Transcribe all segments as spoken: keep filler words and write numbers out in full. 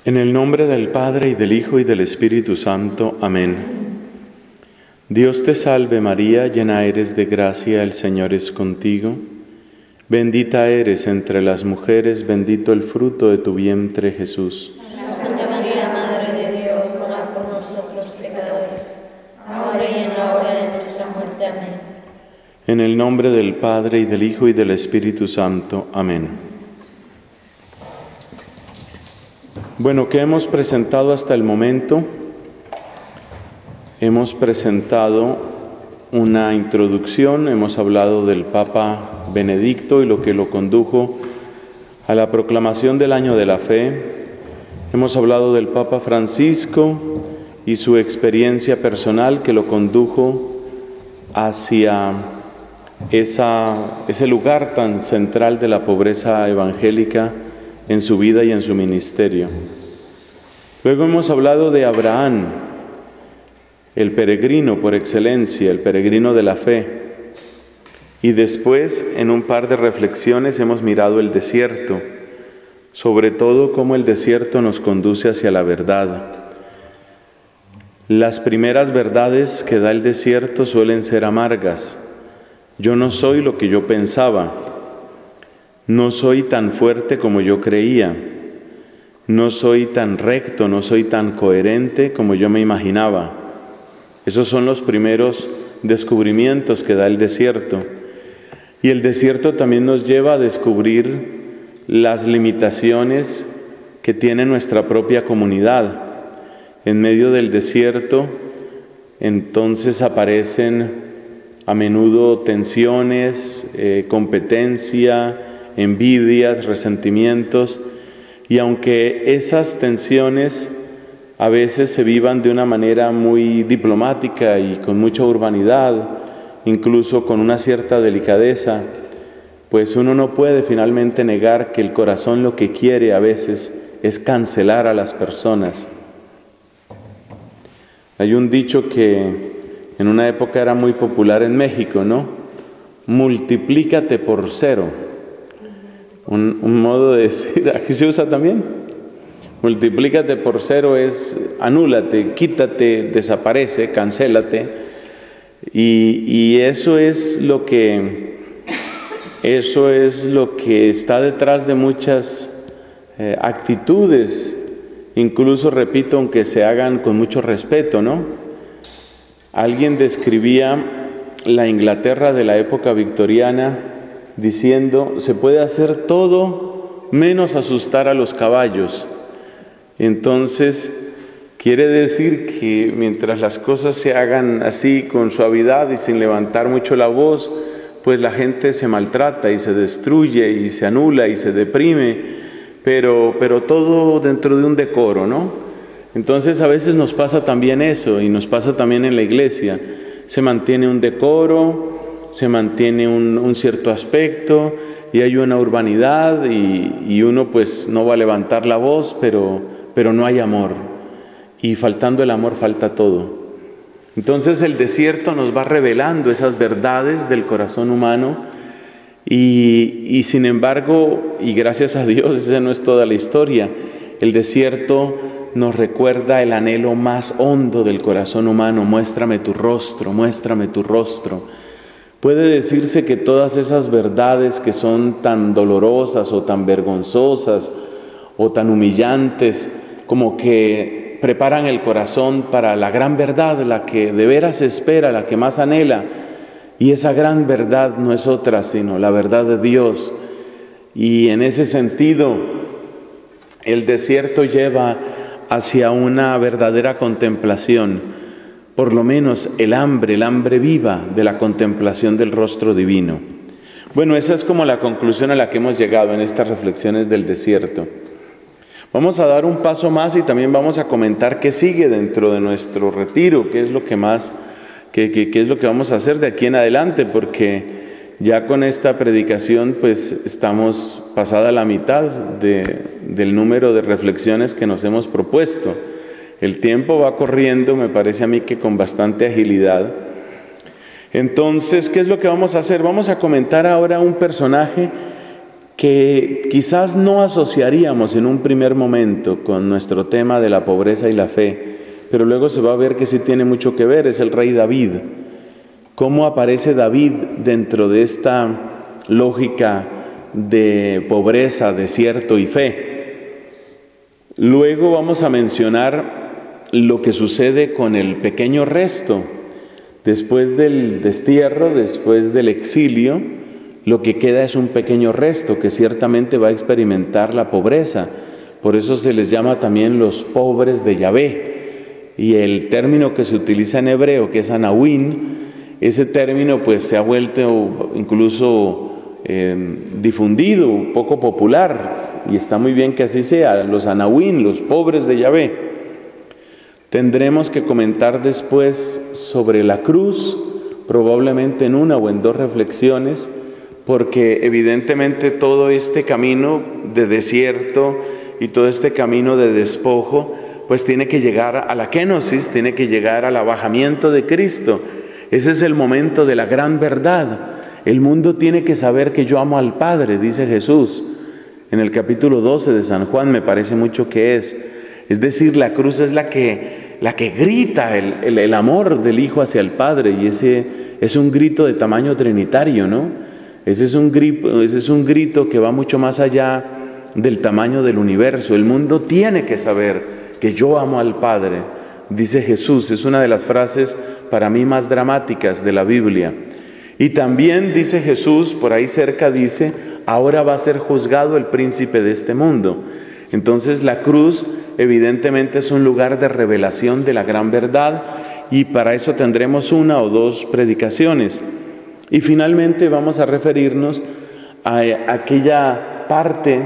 En el nombre del Padre, y del Hijo, y del Espíritu Santo. Amén. Dios te salve María, llena eres de gracia, el Señor es contigo. Bendita eres entre las mujeres, bendito el fruto de tu vientre, Jesús. Santa María, Madre de Dios, ruega por nosotros pecadores, ahora y en la hora de nuestra muerte. Amén. En el nombre del Padre, y del Hijo, y del Espíritu Santo. Amén. Bueno, ¿qué hemos presentado hasta el momento? Hemos presentado una introducción, hemos hablado del Papa Benedicto y lo que lo condujo a la proclamación del Año de la Fe. Hemos hablado del Papa Francisco y su experiencia personal que lo condujo hacia esa, ese lugar tan central de la pobreza evangélica en su vida y en su ministerio. Luego hemos hablado de Abraham, el peregrino por excelencia, el peregrino de la fe. Y después, en un par de reflexiones, hemos mirado el desierto, sobre todo cómo el desierto nos conduce hacia la verdad. Las primeras verdades que da el desierto suelen ser amargas. Yo no soy lo que yo pensaba. No soy tan fuerte como yo creía. No soy tan recto, no soy tan coherente como yo me imaginaba. Esos son los primeros descubrimientos que da el desierto. Y el desierto también nos lleva a descubrir las limitaciones que tiene nuestra propia comunidad. En medio del desierto, entonces aparecen a menudo tensiones, eh, competencia, envidias, resentimientos, y aunque esas tensiones a veces se vivan de una manera muy diplomática y con mucha urbanidad, incluso con una cierta delicadeza, pues uno no puede finalmente negar que el corazón lo que quiere a veces es cancelar a las personas. Hay un dicho que en una época era muy popular en México, ¿no? Multiplícate por cero. Un, un modo de decir, aquí se usa también. Multiplícate por cero es anúlate, quítate, desaparece, cancélate. Y, y eso es lo que, eso es lo que está detrás de muchas eh, actitudes, incluso, repito, aunque se hagan con mucho respeto, ¿no? Alguien describía la Inglaterra de la época victoriana diciendo, se puede hacer todo menos asustar a los caballos. Entonces, quiere decir que mientras las cosas se hagan así con suavidad y sin levantar mucho la voz, pues la gente se maltrata y se destruye y se anula y se deprime, pero, pero todo dentro de un decoro, ¿no? Entonces a veces nos pasa también eso, y nos pasa también en la iglesia. Se mantiene un decoro, se mantiene un, un cierto aspecto, y hay una urbanidad, y, y uno pues no va a levantar la voz, pero, pero no hay amor. Y faltando el amor falta todo. Entonces el desierto nos va revelando esas verdades del corazón humano, y, y sin embargo, y gracias a Dios, esa no es toda la historia, el desierto nos recuerda el anhelo más hondo del corazón humano. Muéstrame tu rostro, muéstrame tu rostro. Puede decirse que todas esas verdades que son tan dolorosas o tan vergonzosas o tan humillantes, como que preparan el corazón para la gran verdad, la que de veras espera, la que más anhela. Y esa gran verdad no es otra sino la verdad de Dios. Y en ese sentido, el desierto lleva hacia una verdadera contemplación. Por lo menos el hambre, el hambre viva de la contemplación del rostro divino. Bueno, esa es como la conclusión a la que hemos llegado en estas reflexiones del desierto. Vamos a dar un paso más y también vamos a comentar qué sigue dentro de nuestro retiro, qué es lo que más, qué, qué, qué es lo que vamos a hacer de aquí en adelante, porque ya con esta predicación pues estamos pasada la mitad de, del número de reflexiones que nos hemos propuesto. El tiempo va corriendo, me parece a mí que con bastante agilidad. Entonces, ¿qué es lo que vamos a hacer? Vamos a comentar ahora un personaje que quizás no asociaríamos en un primer momento con nuestro tema de la pobreza y la fe, pero luego se va a ver que sí tiene mucho que ver, es el rey David. ¿Cómo aparece David dentro de esta lógica de pobreza, desierto y fe? Luego vamos a mencionar lo que sucede con el pequeño resto. Después del destierro, después del exilio, lo que queda es un pequeño resto que ciertamente va a experimentar la pobreza. Por eso se les llama también los pobres de Yahvé. Y el término que se utiliza en hebreo, que es anawín, ese término pues se ha vuelto incluso eh, difundido, poco popular, y está muy bien que así sea, los anawín, los pobres de Yahvé. Tendremos que comentar después sobre la cruz, probablemente en una o en dos reflexiones, porque evidentemente todo este camino de desierto y todo este camino de despojo, pues tiene que llegar a la kenosis, tiene que llegar al abajamiento de Cristo. Ese es el momento de la gran verdad. El mundo tiene que saber que yo amo al Padre, dice Jesús. En el capítulo doce de San Juan me parece mucho que es. Es decir, la cruz es la que, la que grita el, el, el amor del Hijo hacia el Padre, y ese es un grito de tamaño trinitario, ¿no? Ese es un grito, ese es un grito que va mucho más allá del tamaño del universo. El mundo tiene que saber que yo amo al Padre, dice Jesús. Es una de las frases para mí más dramáticas de la Biblia. Y también dice Jesús, por ahí cerca dice, ahora va a ser juzgado el príncipe de este mundo. Entonces la cruz evidentemente es un lugar de revelación de la gran verdad, y para eso tendremos una o dos predicaciones. Y finalmente vamos a referirnos a aquella parte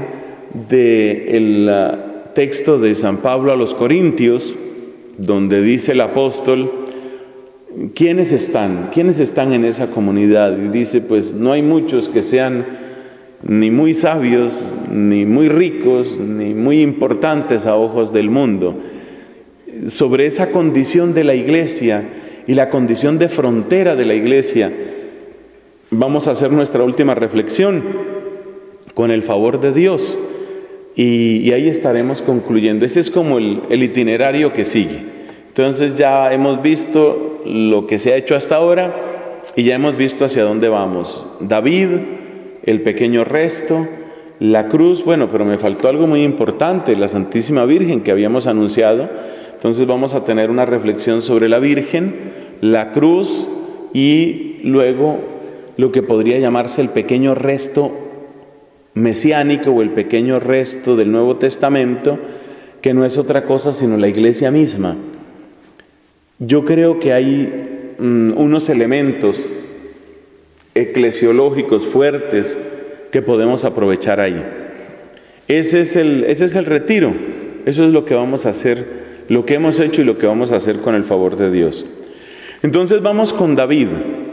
del texto de San Pablo a los Corintios, donde dice el apóstol, ¿quiénes están? ¿Quiénes están en esa comunidad? Y dice, pues no hay muchos que sean ni muy sabios, ni muy ricos, ni muy importantes a ojos del mundo. Sobre esa condición de la iglesia y la condición de frontera de la iglesia, vamos a hacer nuestra última reflexión con el favor de Dios. Y, y ahí estaremos concluyendo. Ese es como el, el itinerario que sigue. Entonces ya hemos visto lo que se ha hecho hasta ahora y ya hemos visto hacia dónde vamos. David, el pequeño resto, la cruz, bueno, pero me faltó algo muy importante, la Santísima Virgen que habíamos anunciado. Entonces vamos a tener una reflexión sobre la Virgen, la cruz y luego lo que podría llamarse el pequeño resto mesiánico o el pequeño resto del Nuevo Testamento, que no es otra cosa sino la iglesia misma. Yo creo que hay um, unos elementos eclesiológicos fuertes que podemos aprovechar ahí. Ese es el, ese es el retiro, eso es lo que vamos a hacer, lo que hemos hecho y lo que vamos a hacer con el favor de Dios. Entonces vamos con David.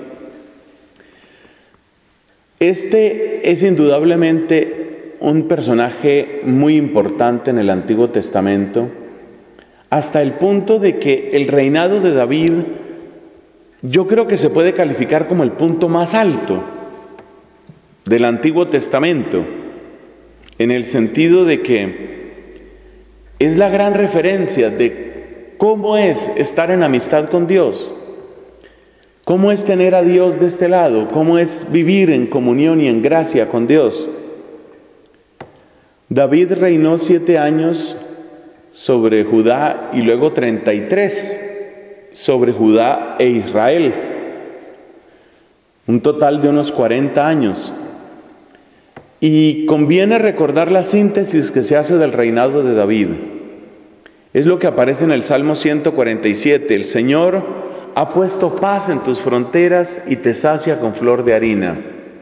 Este es indudablemente un personaje muy importante en el Antiguo Testamento, hasta el punto de que el reinado de David, yo creo que se puede calificar como el punto más alto del Antiguo Testamento, en el sentido de que es la gran referencia de cómo es estar en amistad con Dios. ¿Cómo es tener a Dios de este lado? ¿Cómo es vivir en comunión y en gracia con Dios? David reinó siete años sobre Judá y luego treinta y tres sobre Judá e Israel. Un total de unos cuarenta años. Y conviene recordar la síntesis que se hace del reinado de David. Es lo que aparece en el Salmo ciento cuarenta y siete. El Señor ha puesto paz en tus fronteras y te sacia con flor de harina.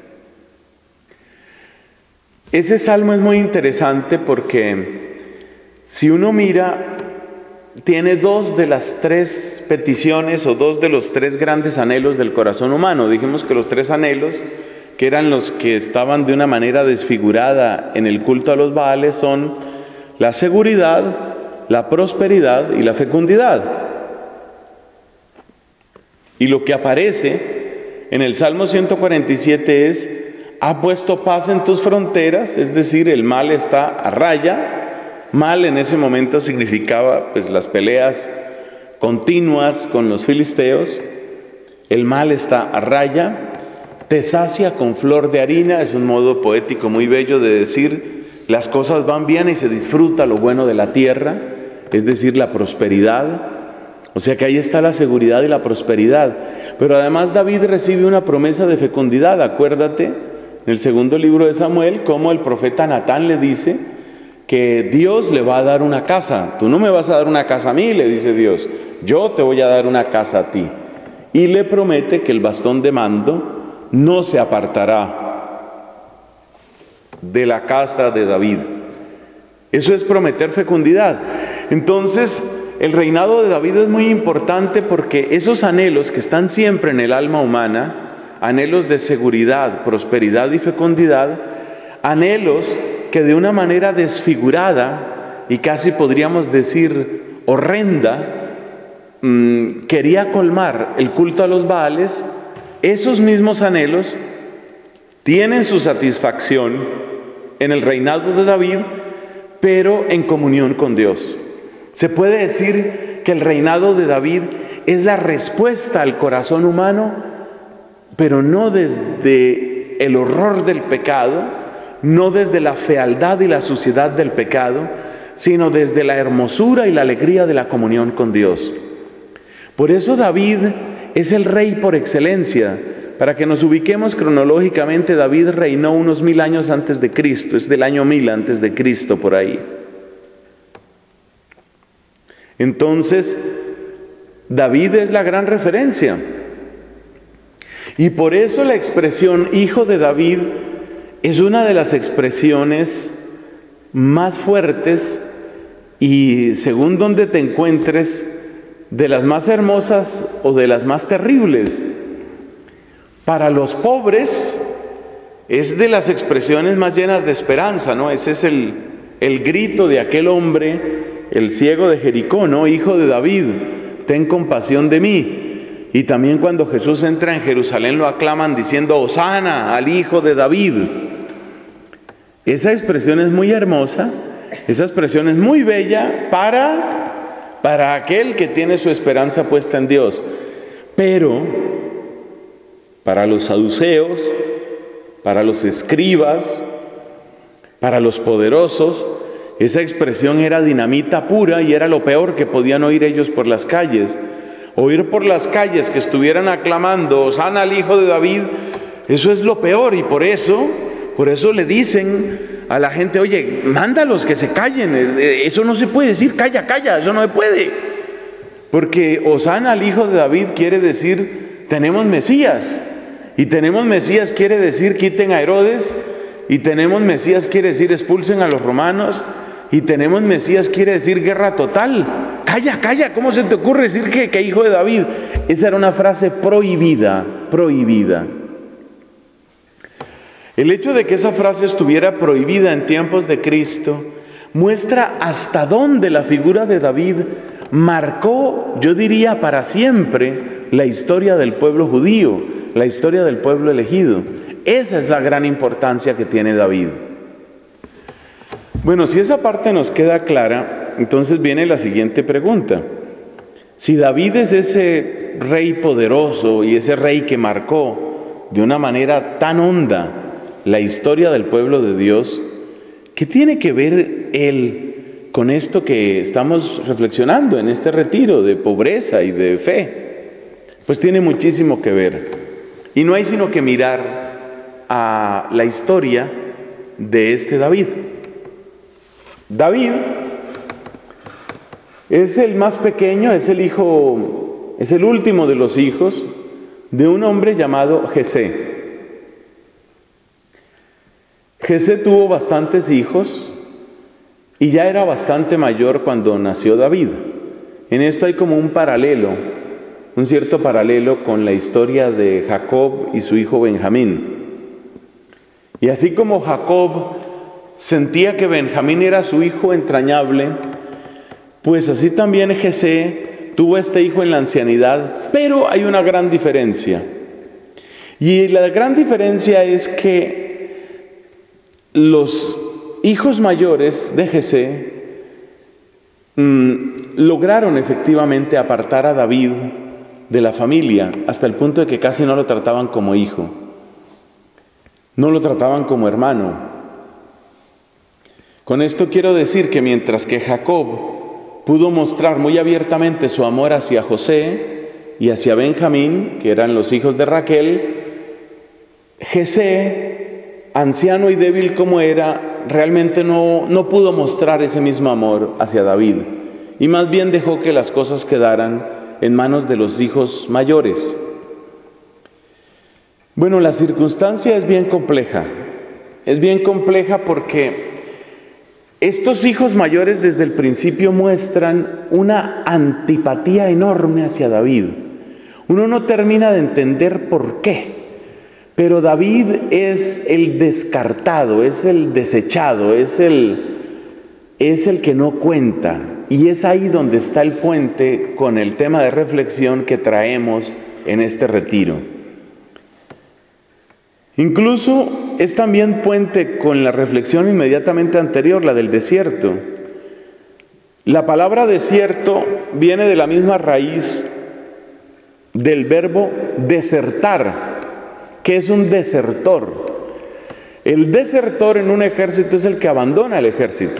Ese salmo es muy interesante porque si uno mira, tiene dos de las tres peticiones o dos de los tres grandes anhelos del corazón humano. Dijimos que los tres anhelos, que eran los que estaban de una manera desfigurada en el culto a los Baales, son la seguridad, la prosperidad y la fecundidad. Y lo que aparece en el Salmo ciento cuarenta y siete es ha puesto paz en tus fronteras, es decir, el mal está a raya. Mal en ese momento significaba pues las peleas continuas con los filisteos. El mal está a raya, te sacia con flor de harina, es un modo poético muy bello de decir las cosas van bien y se disfruta lo bueno de la tierra, es decir, la prosperidad. O sea que ahí está la seguridad y la prosperidad. Pero además David recibe una promesa de fecundidad. Acuérdate, en el segundo libro de Samuel, cómo el profeta Natán le dice que Dios le va a dar una casa. Tú no me vas a dar una casa a mí, le dice Dios, yo te voy a dar una casa a ti. Y le promete que el bastón de mando no se apartará de la casa de David. Eso es prometer fecundidad. Entonces, el reinado de David es muy importante porque esos anhelos que están siempre en el alma humana, anhelos de seguridad, prosperidad y fecundidad, anhelos que de una manera desfigurada y casi podríamos decir horrenda, mmm, quería colmar el culto a los Baales. Esos mismos anhelos tienen su satisfacción en el reinado de David, pero en comunión con Dios. Se puede decir que el reinado de David es la respuesta al corazón humano, pero no desde el horror del pecado, no desde la fealdad y la suciedad del pecado, sino desde la hermosura y la alegría de la comunión con Dios. Por eso David es el rey por excelencia. Para que nos ubiquemos cronológicamente, David reinó unos mil años antes de Cristo, es del año mil antes de Cristo por ahí. Entonces, David es la gran referencia. Y por eso la expresión hijo de David es una de las expresiones más fuertes y, según donde te encuentres, de las más hermosas o de las más terribles. Para los pobres es de las expresiones más llenas de esperanza, ¿no? Ese es el, el grito de aquel hombre, el ciego de Jericó, ¿no? Hijo de David, ten compasión de mí. Y también cuando Jesús entra en Jerusalén lo aclaman diciendo, Hosana al Hijo de David. Esa expresión es muy hermosa, esa expresión es muy bella para, para aquel que tiene su esperanza puesta en Dios. Pero para los saduceos, para los escribas, para los poderosos, esa expresión era dinamita pura y era lo peor que podían oír ellos por las calles. Oír por las calles que estuvieran aclamando, Hosana al Hijo de David, eso es lo peor. Y por eso, por eso le dicen a la gente, oye, mándalos que se callen, eso no se puede decir, calla, calla, eso no se puede. Porque Hosana al Hijo de David quiere decir, tenemos Mesías. Y tenemos Mesías quiere decir, quiten a Herodes. Y tenemos Mesías quiere decir, expulsen a los romanos. Y tenemos Mesías quiere decir, guerra total. Calla, calla, ¿cómo se te ocurre decir que, que hijo de David? Esa era una frase prohibida, prohibida. El hecho de que esa frase estuviera prohibida en tiempos de Cristo muestra hasta dónde la figura de David marcó, yo diría, para siempre la historia del pueblo judío, la historia del pueblo elegido. Esa es la gran importancia que tiene David. Bueno, si esa parte nos queda clara, entonces viene la siguiente pregunta. Si David es ese rey poderoso y ese rey que marcó de una manera tan honda la historia del pueblo de Dios, ¿qué tiene que ver él con esto que estamos reflexionando en este retiro de pobreza y de fe? Pues tiene muchísimo que ver. Y no hay sino que mirar a la historia de este David. David es el más pequeño, es el hijo, es el último de los hijos de un hombre llamado Jesé. Jesé tuvo bastantes hijos y ya era bastante mayor cuando nació David. En esto hay como un paralelo, un cierto paralelo con la historia de Jacob y su hijo Benjamín. Y así como Jacob sentía que Benjamín era su hijo entrañable, pues así también Jesé tuvo este hijo en la ancianidad, pero hay una gran diferencia. Y la gran diferencia es que los hijos mayores de Jesé mmm, lograron efectivamente apartar a David de la familia, hasta el punto de que casi no lo trataban como hijo, no lo trataban como hermano. Con esto quiero decir que mientras que Jacob pudo mostrar muy abiertamente su amor hacia José y hacia Benjamín, que eran los hijos de Raquel, Jesé, anciano y débil como era, realmente no, no pudo mostrar ese mismo amor hacia David, y más bien dejó que las cosas quedaran en manos de los hijos mayores. Bueno, la circunstancia es bien compleja, es bien compleja porque estos hijos mayores desde el principio muestran una antipatía enorme hacia David. Uno no termina de entender por qué, pero David es el descartado, es el desechado, es el, es el que no cuenta. Y es ahí donde está el puente con el tema de reflexión que traemos en este retiro. Incluso es también puente con la reflexión inmediatamente anterior, la del desierto. La palabra desierto viene de la misma raíz del verbo desertar, que es un desertor. El desertor en un ejército es el que abandona el ejército.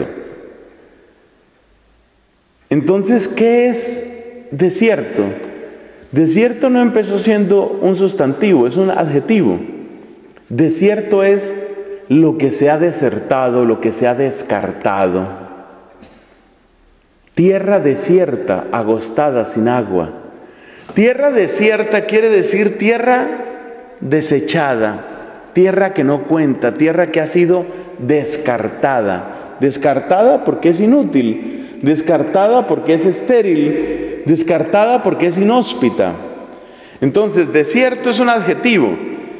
Entonces, ¿qué es desierto? Desierto no empezó siendo un sustantivo, es un adjetivo. Desierto es lo que se ha desertado, lo que se ha descartado. Tierra desierta, agostada, sin agua. Tierra desierta quiere decir tierra desechada, tierra que no cuenta, tierra que ha sido descartada. Descartada porque es inútil. Descartada porque es estéril, descartada porque es inhóspita. Entonces, desierto es un adjetivo.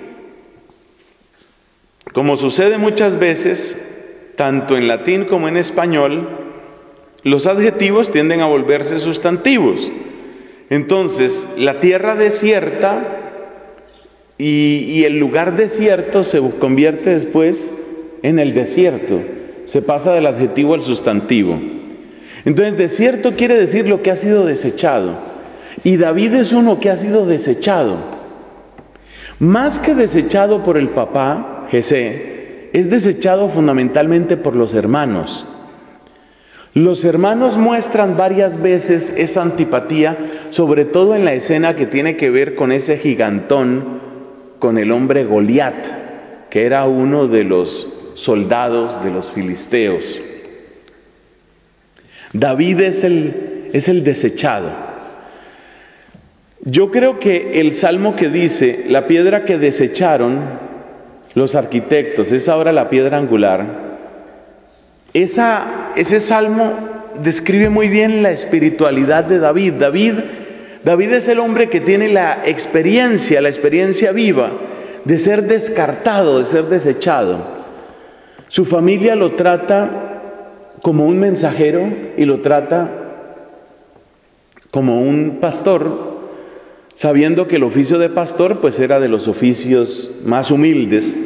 Como sucede muchas veces, tanto en latín como en español, los adjetivos tienden a volverse sustantivos. Entonces, la tierra desierta y, y el lugar desierto se convierte después en el desierto. Se pasa del adjetivo al sustantivo. Entonces, desierto quiere decir lo que ha sido desechado. Y David es uno que ha sido desechado. Más que desechado por el papá, Jesé, es desechado fundamentalmente por los hermanos. Los hermanos muestran varias veces esa antipatía, sobre todo en la escena que tiene que ver con ese gigantón, con el hombre Goliat, que era uno de los soldados de los filisteos. David es el, es el desechado. Yo creo que el salmo que dice, la piedra que desecharon los arquitectos es ahora la piedra angular, esa, ese salmo describe muy bien la espiritualidad de David. David. David es el hombre que tiene la experiencia, la experiencia viva de ser descartado, de ser desechado. Su familia lo trata como un mensajero y lo trata como un pastor, sabiendo que el oficio de pastor pues era de los oficios más humildes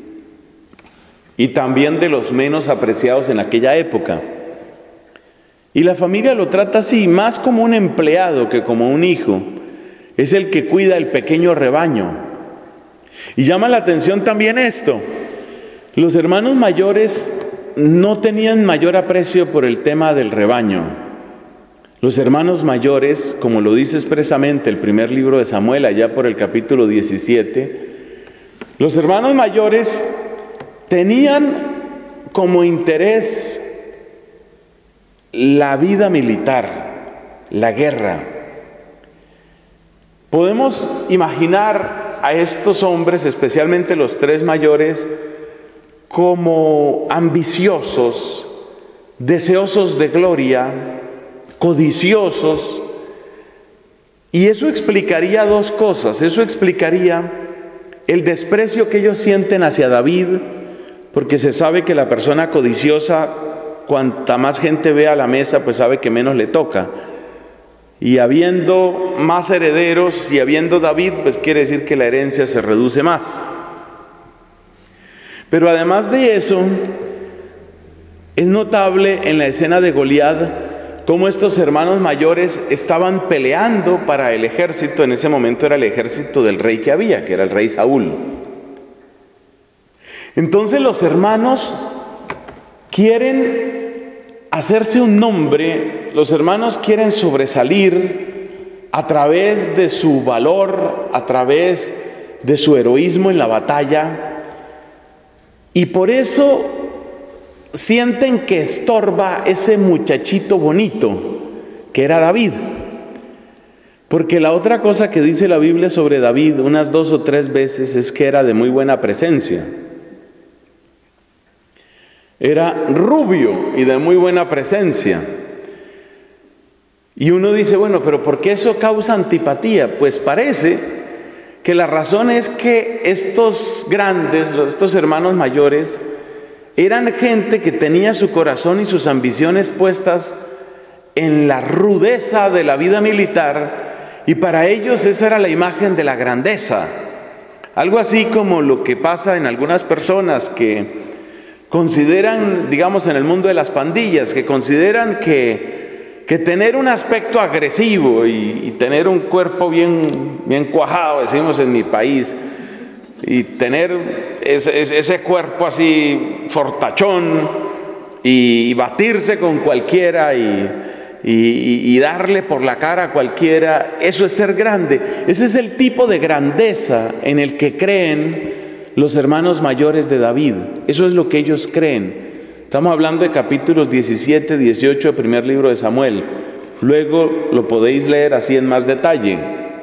y también de los menos apreciados en aquella época. Y la familia lo trata así, más como un empleado que como un hijo. Es el que cuida el pequeño rebaño. Y llama la atención también esto. Los hermanos mayores no tenían mayor aprecio por el tema del rebaño. Los hermanos mayores, como lo dice expresamente el primer libro de Samuel, allá por el capítulo diecisiete, los hermanos mayores tenían como interés la vida militar, la guerra. Podemos imaginar a estos hombres, especialmente los tres mayores, como ambiciosos, deseosos de gloria, codiciosos, y eso explicaría dos cosas. Eso explicaría el desprecio que ellos sienten hacia David, porque se sabe que la persona codiciosa, cuanta más gente ve a la mesa, pues sabe que menos le toca. Y habiendo más herederos y habiendo David, pues quiere decir que la herencia se reduce más. Pero además de eso, es notable en la escena de Goliat cómo estos hermanos mayores estaban peleando para el ejército. En ese momento era el ejército del rey que había, que era el rey Saúl. Entonces los hermanos quieren hacerse un nombre, los hermanos quieren sobresalir a través de su valor, a través de su heroísmo en la batalla, y por eso sienten que estorba ese muchachito bonito que era David. Porque la otra cosa que dice la Biblia sobre David unas dos o tres veces es que era de muy buena presencia. Era rubio y de muy buena presencia. Y uno dice, bueno, pero ¿por qué eso causa antipatía? Pues parece que la razón es que estos grandes, estos hermanos mayores, eran gente que tenía su corazón y sus ambiciones puestas en la rudeza de la vida militar, y para ellos esa era la imagen de la grandeza. Algo así como lo que pasa en algunas personas que consideran, digamos en el mundo de las pandillas, que consideran que que tener un aspecto agresivo y, y tener un cuerpo bien, bien cuajado, decimos en mi país, y tener ese, ese cuerpo así fortachón y, y batirse con cualquiera y, y, y darle por la cara a cualquiera, eso es ser grande. Ese es el tipo de grandeza en el que creen los hermanos mayores de David. Eso es lo que ellos creen. Estamos hablando de capítulos diecisiete, dieciocho del primer libro de Samuel. Luego lo podéis leer así en más detalle.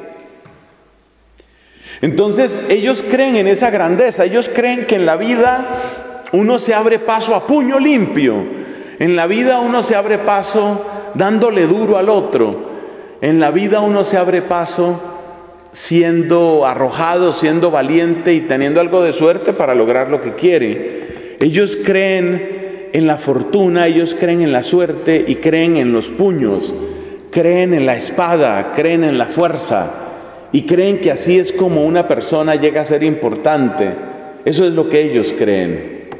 Entonces ellos creen en esa grandeza. Ellos creen que en la vida uno se abre paso a puño limpio. En la vida uno se abre paso dándole duro al otro. En la vida uno se abre paso siendo arrojado, siendo valiente y teniendo algo de suerte para lograr lo que quiere. Ellos creen en la fortuna, ellos creen en la suerte y creen en los puños, creen en la espada, creen en la fuerza y creen que así es como una persona llega a ser importante. Eso es lo que ellos creen.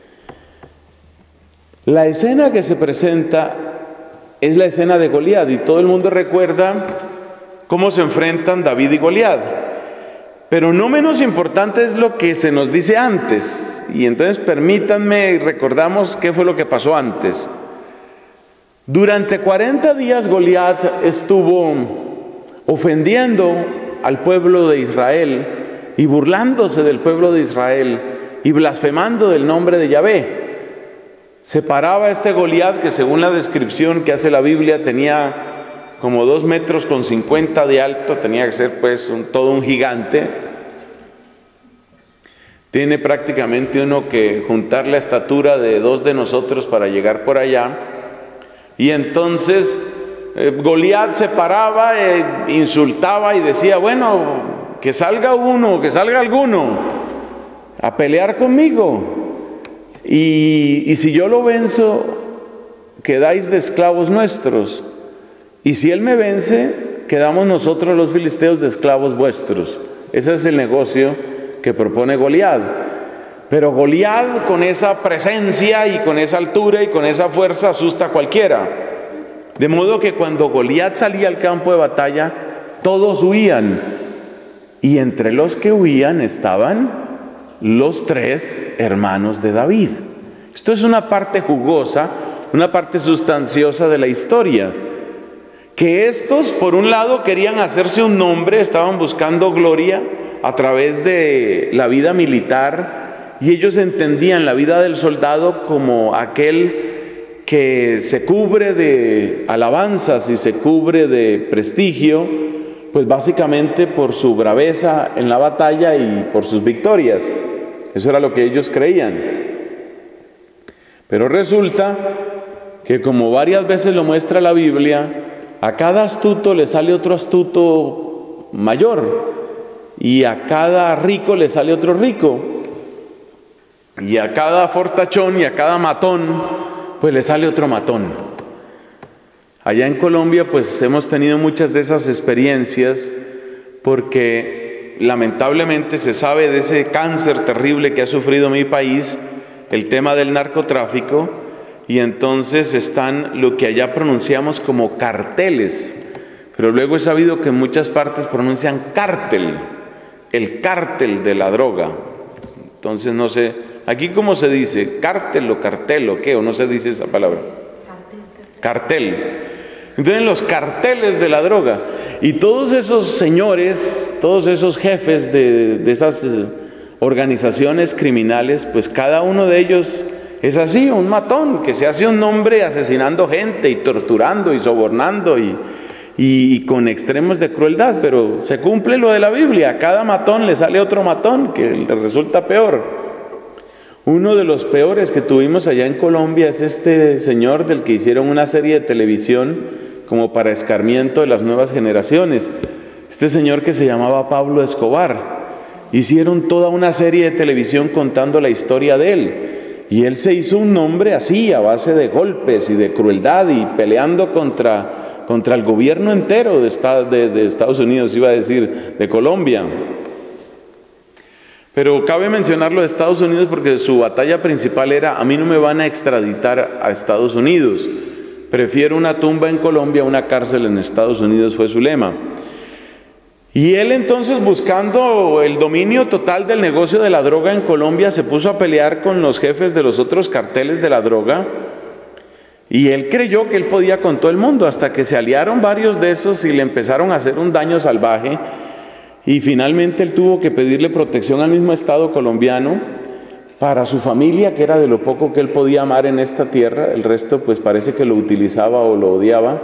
La escena que se presenta es la escena de Goliat, y todo el mundo recuerda cómo se enfrentan David y Goliat. Pero no menos importante es lo que se nos dice antes. Y entonces permítanme y recordamos qué fue lo que pasó antes. Durante cuarenta días Goliat estuvo ofendiendo al pueblo de Israel y burlándose del pueblo de Israel y blasfemando del nombre de Yahvé. Se paraba este Goliat, que según la descripción que hace la Biblia tenía como dos metros con cincuenta de alto, tenía que ser pues un, todo un gigante. Tiene prácticamente uno que juntar la estatura de dos de nosotros para llegar por allá. Y entonces eh, Goliat se paraba, eh, insultaba y decía, bueno, que salga uno, que salga alguno a pelear conmigo. Y, y si yo lo venzo, quedáis de esclavos nuestros. Y si él me vence, quedamos nosotros los filisteos de esclavos vuestros. Ese es el negocio que propone Goliat. Pero Goliat, con esa presencia y con esa altura y con esa fuerza, asusta a cualquiera. De modo que cuando Goliat salía al campo de batalla, todos huían. Y entre los que huían estaban los tres hermanos de David. Esto es una parte jugosa, una parte sustanciosa de la historia. Que estos, por un lado, querían hacerse un nombre, estaban buscando gloria a través de la vida militar, y ellos entendían la vida del soldado como aquel que se cubre de alabanzas y se cubre de prestigio, pues básicamente por su braveza en la batalla y por sus victorias. Eso era lo que ellos creían. Pero resulta que, como varias veces lo muestra la Biblia, a cada astuto le sale otro astuto mayor, y a cada rico le sale otro rico, y a cada fortachón y a cada matón pues le sale otro matón. Allá en Colombia pues hemos tenido muchas de esas experiencias, porque lamentablemente se sabe de ese cáncer terrible que ha sufrido mi país, el tema del narcotráfico, y entonces están lo que allá pronunciamos como carteles, pero luego he sabido que en muchas partes pronuncian cártel, el cártel de la droga. Entonces no sé, aquí cómo se dice, cártel o cartel o qué, o no se dice esa palabra. Cartel. Entonces los carteles de la droga, y todos esos señores, todos esos jefes de, de esas organizaciones criminales, pues cada uno de ellos es así, un matón que se hace un nombre asesinando gente y torturando y sobornando y, y, y con extremos de crueldad, pero se cumple lo de la Biblia, a cada matón le sale otro matón que le resulta peor. Uno de los peores que tuvimos allá en Colombia es este señor del que hicieron una serie de televisión como para escarmiento de las nuevas generaciones, este señor que se llamaba Pablo Escobar. Hicieron toda una serie de televisión contando la historia de él. Y él se hizo un nombre así, a base de golpes y de crueldad y peleando contra, contra el gobierno entero de, de, de Estados Unidos, iba a decir, de Colombia. Pero cabe mencionarlo de Estados Unidos porque su batalla principal era: a mí no me van a extraditar a Estados Unidos. Prefiero una tumba en Colombia a una cárcel en Estados Unidos, fue su lema. Y él entonces, buscando el dominio total del negocio de la droga en Colombia, se puso a pelear con los jefes de los otros carteles de la droga, y él creyó que él podía con todo el mundo, hasta que se aliaron varios de esos y le empezaron a hacer un daño salvaje, y finalmente él tuvo que pedirle protección al mismo Estado colombiano para su familia, que era de lo poco que él podía amar en esta tierra. El resto pues parece que lo utilizaba o lo odiaba.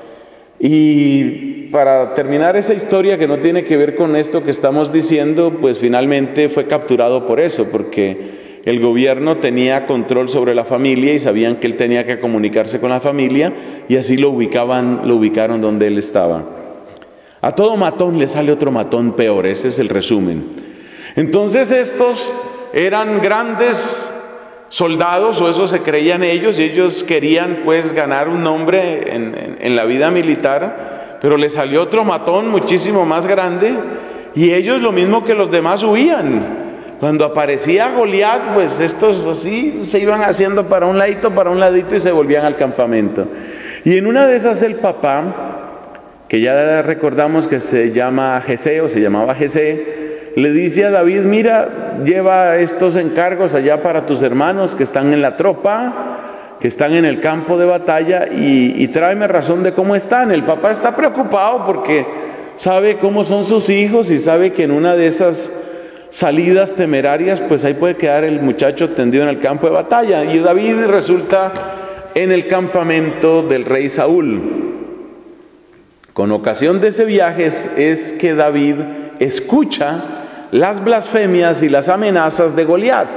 Y para terminar esa historia que no tiene que ver con esto que estamos diciendo, pues finalmente fue capturado por eso, porque el gobierno tenía control sobre la familia y sabían que él tenía que comunicarse con la familia, y así lo ubicaban, lo ubicaron donde él estaba. A todo matón le sale otro matón peor, ese es el resumen. Entonces estos eran grandes soldados, o eso se creían ellos, y ellos querían pues ganar un nombre en, en, en la vida militar, pero le salió otro matón muchísimo más grande, y ellos lo mismo que los demás huían. Cuando aparecía Goliat, pues estos así se iban haciendo para un ladito, para un ladito, y se volvían al campamento. Y en una de esas el papá, que ya recordamos que se llama Jesé, o se llamaba Jesé, le dice a David: mira, lleva estos encargos allá para tus hermanos que están en la tropa, que están en el campo de batalla, y, y tráeme razón de cómo están. El papá está preocupado porque sabe cómo son sus hijos y sabe que en una de esas salidas temerarias, pues ahí puede quedar el muchacho tendido en el campo de batalla. Y David resulta en el campamento del rey Saúl. Con ocasión de ese viaje es, es que David escucha las blasfemias y las amenazas de Goliat.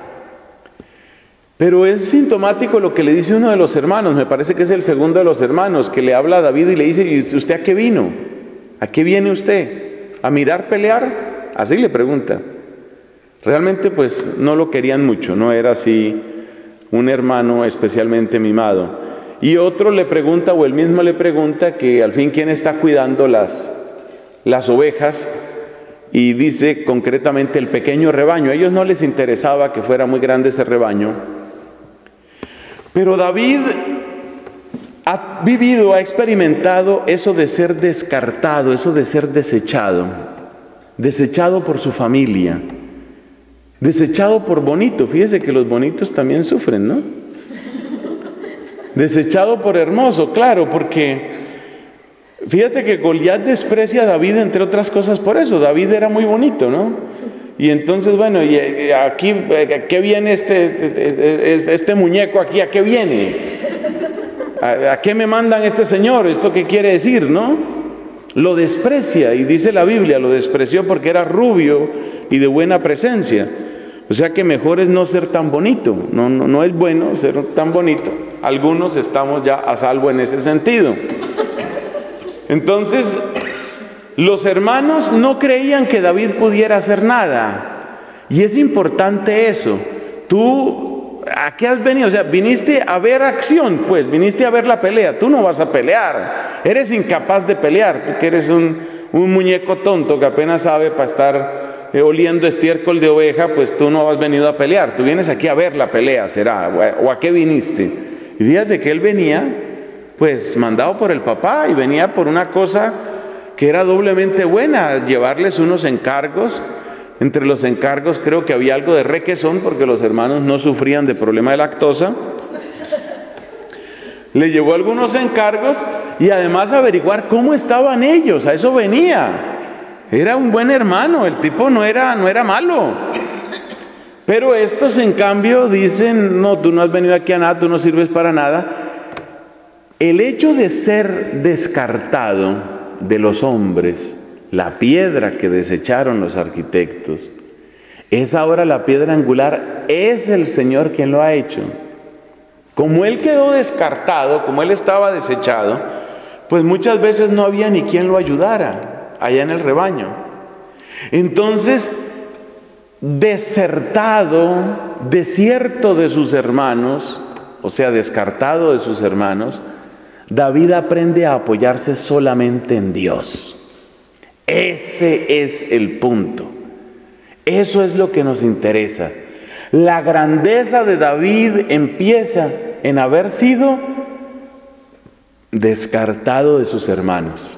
Pero es sintomático lo que le dice uno de los hermanos, me parece que es el segundo de los hermanos, que le habla a David y le dice: ¿y usted a qué vino? ¿A qué viene usted? ¿A mirar pelear? Así le pregunta. Realmente pues no lo querían mucho, no era así un hermano especialmente mimado. Y otro le pregunta, o él mismo le pregunta, que al fin quién está cuidando las, las ovejas, y dice concretamente el pequeño rebaño. A ellos no les interesaba que fuera muy grande ese rebaño, pero David ha vivido, ha experimentado eso de ser descartado, eso de ser desechado, desechado por su familia, desechado por bonito. Fíjese que los bonitos también sufren, ¿no? Desechado por hermoso, claro, porque fíjate que Goliat desprecia a David, entre otras cosas, por eso. David era muy bonito, ¿no? Y entonces, bueno, y aquí, ¿a qué viene este, este muñeco aquí? ¿A qué viene? ¿A, ¿A qué me mandan este señor? ¿Esto qué quiere decir, no? Lo desprecia, y dice la Biblia, lo despreció porque era rubio y de buena presencia. O sea que mejor es no ser tan bonito, no, no, no es bueno ser tan bonito. Algunos estamos ya a salvo en ese sentido. Entonces, los hermanos no creían que David pudiera hacer nada. Y es importante eso. Tú, ¿a qué has venido? O sea, viniste a ver acción, pues, viniste a ver la pelea. Tú no vas a pelear. Eres incapaz de pelear. Tú que eres un, un muñeco tonto que apenas sabe para estar eh, oliendo estiércol de oveja, pues tú no has venido a pelear, tú vienes aquí a ver la pelea, será, o a qué viniste. Y fíjate que él venía, pues mandado por el papá, y venía por una cosa que era doblemente buena, llevarles unos encargos. Entre los encargos creo que había algo de requesón, porque los hermanos no sufrían de problema de lactosa. Le llevó algunos encargos y además averiguar cómo estaban ellos, a eso venía. Era un buen hermano, el tipo no era, no era malo. Pero estos en cambio dicen, no, tú no has venido aquí a nada, tú no sirves para nada. El hecho de ser descartado de los hombres, la piedra que desecharon los arquitectos, es ahora la piedra angular, es el Señor quien lo ha hecho. Como Él quedó descartado, como Él estaba desechado, pues muchas veces no había ni quien lo ayudara allá en el rebaño. Entonces, desertado, desierto de sus hermanos, o sea, descartado de sus hermanos, David aprende a apoyarse solamente en Dios. Ese es el punto. Eso es lo que nos interesa. La grandeza de David empieza en haber sido descartado de sus hermanos.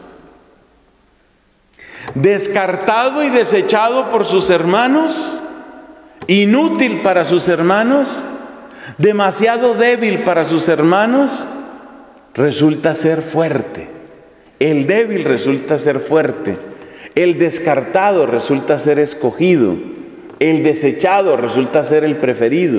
Descartado y desechado por sus hermanos, inútil para sus hermanos, demasiado débil para sus hermanos, resulta ser fuerte. El débil resulta ser fuerte. El descartado resulta ser escogido. El desechado resulta ser el preferido.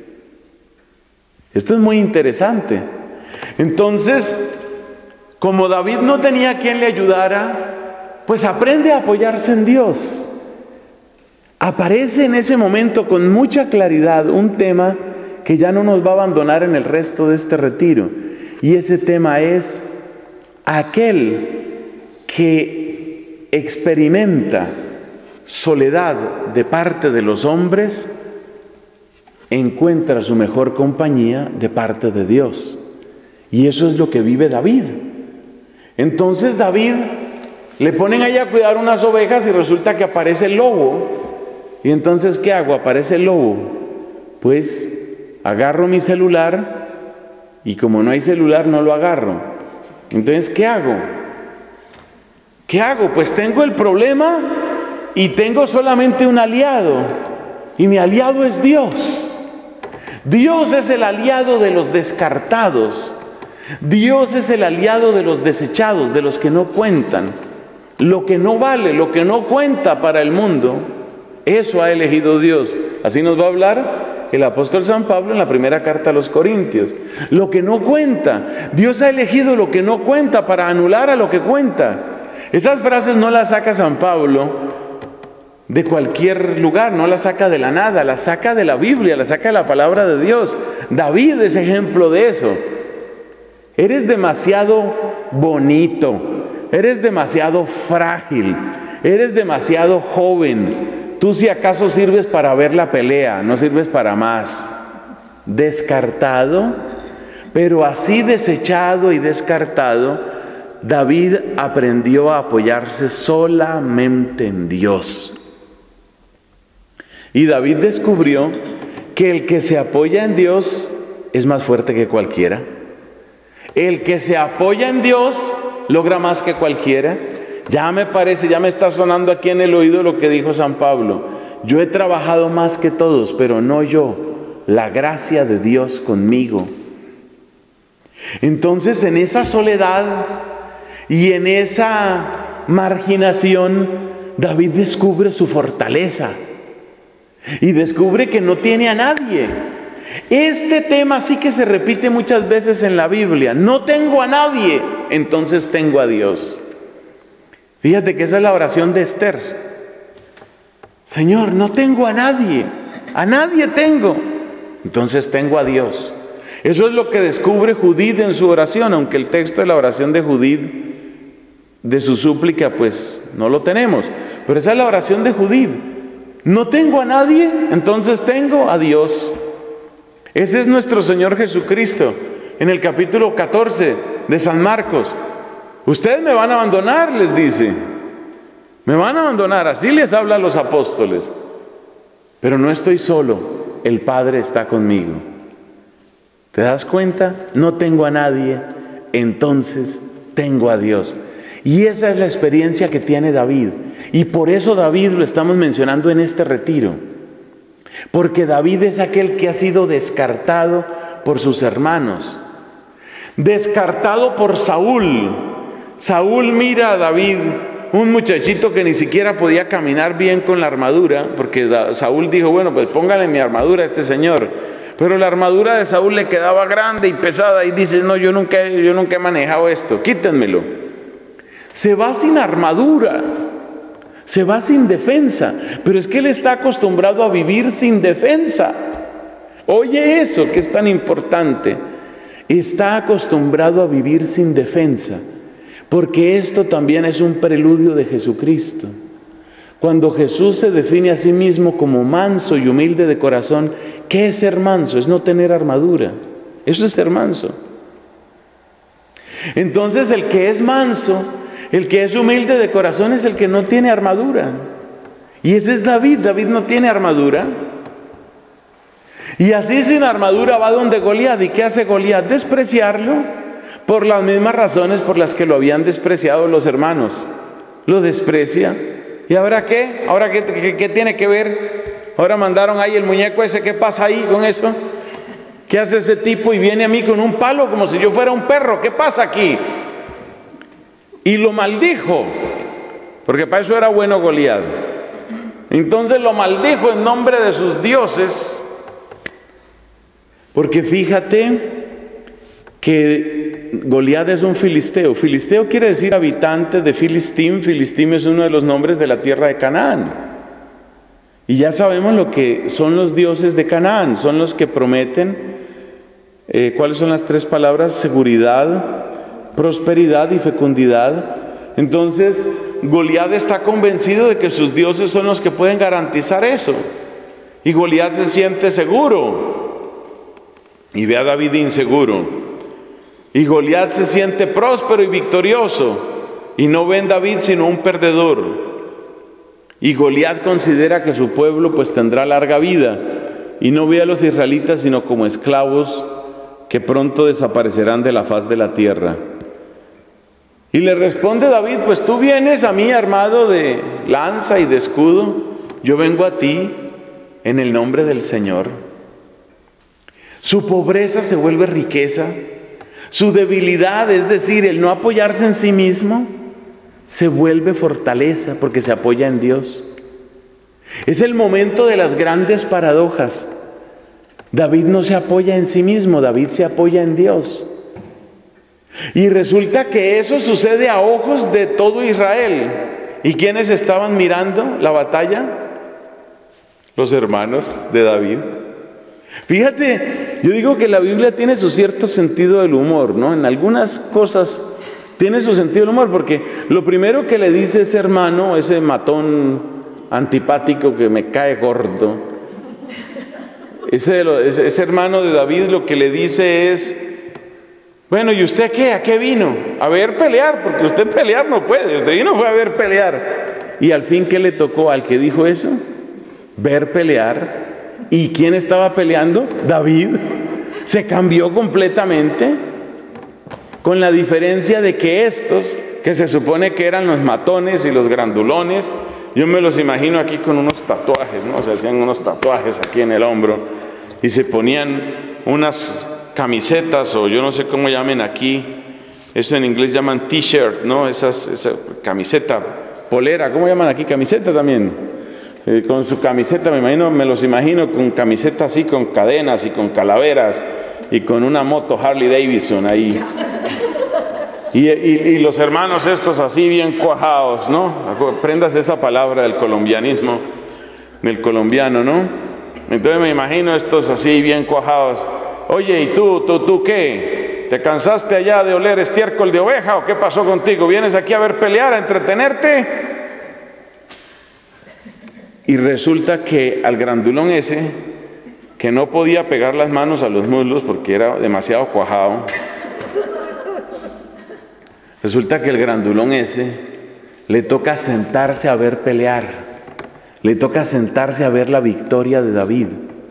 Esto es muy interesante. Entonces, como David no tenía quien le ayudara, pues aprende a apoyarse en Dios. Aparece en ese momento con mucha claridad un tema que ya no nos va a abandonar en el resto de este retiro. Y ese tema es aquel que experimenta soledad de parte de los hombres, encuentra su mejor compañía de parte de Dios. Y eso es lo que vive David. Entonces David le ponen allá a cuidar unas ovejas y resulta que aparece el lobo. Y entonces, ¿qué hago? Aparece el lobo. Pues agarro mi celular y como no hay celular no lo agarro. Entonces, ¿qué hago? ¿Qué hago? Pues tengo el problema y tengo solamente un aliado, y mi aliado es Dios. Dios es el aliado de los descartados. Dios es el aliado de los desechados, de los que no cuentan. Lo que no vale, lo que no cuenta para el mundo, eso ha elegido Dios. Así nos va a hablar el apóstol San Pablo en la primera carta a los Corintios. Lo que no cuenta, Dios ha elegido lo que no cuenta para anular a lo que cuenta. Esas frases no las saca San Pablo de cualquier lugar, no las saca de la nada, las saca de la Biblia, las saca de la palabra de Dios. David es ejemplo de eso. Eres demasiado bonito, eres demasiado frágil, eres demasiado joven. Tú si acaso sirves para ver la pelea, no sirves para más. Descartado, pero así desechado y descartado, David aprendió a apoyarse solamente en Dios. Y David descubrió que el que se apoya en Dios es más fuerte que cualquiera. El que se apoya en Dios logra más que cualquiera. Ya me parece, ya me está sonando aquí en el oído lo que dijo San Pablo. Yo he trabajado más que todos, pero no yo, la gracia de Dios conmigo. Entonces, en esa soledad y en esa marginación, David descubre su fortaleza y descubre que no tiene a nadie. Este tema sí que se repite muchas veces en la Biblia. No tengo a nadie, entonces tengo a Dios. Fíjate que esa es la oración de Esther. Señor, no tengo a nadie, a nadie tengo, entonces tengo a Dios. Eso es lo que descubre Judith en su oración, aunque el texto de la oración de Judith, de su súplica, pues no lo tenemos. Pero esa es la oración de Judith. No tengo a nadie, entonces tengo a Dios. Ese es nuestro Señor Jesucristo en el capítulo catorce de San Marcos. Ustedes me van a abandonar, les dice. Me van a abandonar, así les habla a los apóstoles. Pero no estoy solo, el Padre está conmigo. ¿Te das cuenta? No tengo a nadie, entonces tengo a Dios. Y esa es la experiencia que tiene David. Y por eso David lo estamos mencionando en este retiro. Porque David es aquel que ha sido descartado por sus hermanos. Descartado por Saúl. Saúl mira a David, un muchachito que ni siquiera podía caminar bien con la armadura, porque Saúl dijo, bueno, pues póngale mi armadura a este señor. Pero la armadura de Saúl le quedaba grande y pesada y dice, no, yo nunca, yo nunca he manejado esto, quítenmelo. Se va sin armadura, se va sin defensa, pero es que él está acostumbrado a vivir sin defensa. Oye eso, que es tan importante. Está acostumbrado a vivir sin defensa, porque esto también es un preludio de Jesucristo. Cuando Jesús se define a sí mismo como manso y humilde de corazón, ¿qué es ser manso? Es no tener armadura. Eso es ser manso. Entonces el que es manso, el que es humilde de corazón es el que no tiene armadura. Y ese es David. David no tiene armadura. Y así sin armadura va donde Goliat. ¿Y qué hace Goliat? Despreciarlo por las mismas razones por las que lo habían despreciado los hermanos. Lo desprecia. ¿Y ahora qué? ¿Ahora qué, qué, qué tiene que ver? Ahora mandaron ahí el muñeco ese. ¿Qué pasa ahí con eso? ¿Qué hace ese tipo? Y viene a mí con un palo como si yo fuera un perro. ¿Qué pasa aquí? Y lo maldijo, porque para eso era bueno Goliat. Entonces lo maldijo en nombre de sus dioses, porque fíjate que Goliat es un filisteo. Filisteo quiere decir habitante de Filistim. Filistim es uno de los nombres de la tierra de Canaán. Y ya sabemos lo que son los dioses de Canaán. Son los que prometen, eh, ¿cuáles son las tres palabras? Seguridad, prosperidad y fecundidad. Entonces Goliat está convencido de que sus dioses son los que pueden garantizar eso. Y Goliat se siente seguro. Y ve a David inseguro. Y Goliat se siente próspero y victorioso. Y no ve en David sino un perdedor. Y Goliat considera que su pueblo pues tendrá larga vida. Y no ve a los israelitas sino como esclavos que pronto desaparecerán de la faz de la tierra. Y le responde David, pues tú vienes a mí armado de lanza y de escudo, yo vengo a ti en el nombre del Señor. Su pobreza se vuelve riqueza, su debilidad, es decir, el no apoyarse en sí mismo, se vuelve fortaleza porque se apoya en Dios. Es el momento de las grandes paradojas. David no se apoya en sí mismo, David se apoya en Dios. Y resulta que eso sucede a ojos de todo Israel. ¿Y quiénes estaban mirando la batalla? Los hermanos de David. Fíjate, yo digo que la Biblia tiene su cierto sentido del humor, ¿no? En algunas cosas tiene su sentido del humor, porque lo primero que le dice ese hermano, ese matón antipático que me cae gordo, ese, ese, ese hermano de David lo que le dice es, bueno, ¿y usted qué? ¿A qué vino? A ver pelear, porque usted pelear no puede, usted vino fue a ver pelear. Y al fin, ¿qué le tocó al que dijo eso? Ver pelear. ¿Y quién estaba peleando? David. Se cambió completamente, con la diferencia de que estos, que se supone que eran los matones y los grandulones, yo me los imagino aquí con unos tatuajes, ¿no? Se hacían unos tatuajes aquí en el hombro y se ponían unas camisetas, o yo no sé cómo llamen aquí, eso en inglés llaman t-shirt, ¿no? Esas, esa camiseta, polera, ¿cómo llaman aquí? Camiseta también. Eh, con su camiseta, me imagino, me los imagino con camiseta así, con cadenas y con calaveras y con una moto Harley Davidson ahí. Y, y, y los hermanos estos así bien cuajados, ¿no? Aprendas esa palabra del colombianismo, del colombiano, ¿no? Entonces me imagino estos así bien cuajados. Oye, ¿y tú, tú, tú qué? ¿Te cansaste allá de oler estiércol de oveja o qué pasó contigo? ¿Vienes aquí a ver pelear, a entretenerte? Y resulta que al grandulón ese, que no podía pegar las manos a los muslos porque era demasiado cuajado, resulta que el grandulón ese le toca sentarse a ver pelear, le toca sentarse a ver la victoria de David.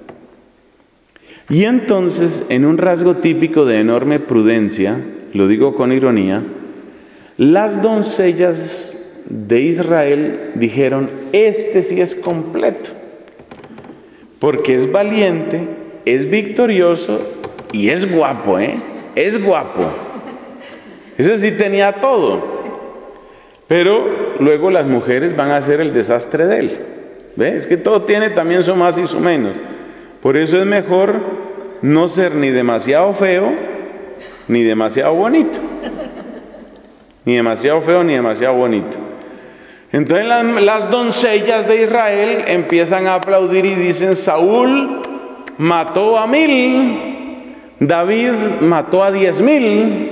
Y entonces, en un rasgo típico de enorme prudencia, lo digo con ironía, las doncellas de Israel dijeron: este sí es completo, porque es valiente, es victorioso y es guapo, ¿eh? Es guapo. Ese sí tenía todo. Pero luego las mujeres van a hacer el desastre de él. ¿Ve? Es que todo tiene también su más y su menos. Por eso es mejor no ser ni demasiado feo, ni demasiado bonito. Ni demasiado feo, ni demasiado bonito. Entonces las, las doncellas de Israel empiezan a aplaudir y dicen: Saúl mató a mil, David mató a diez mil.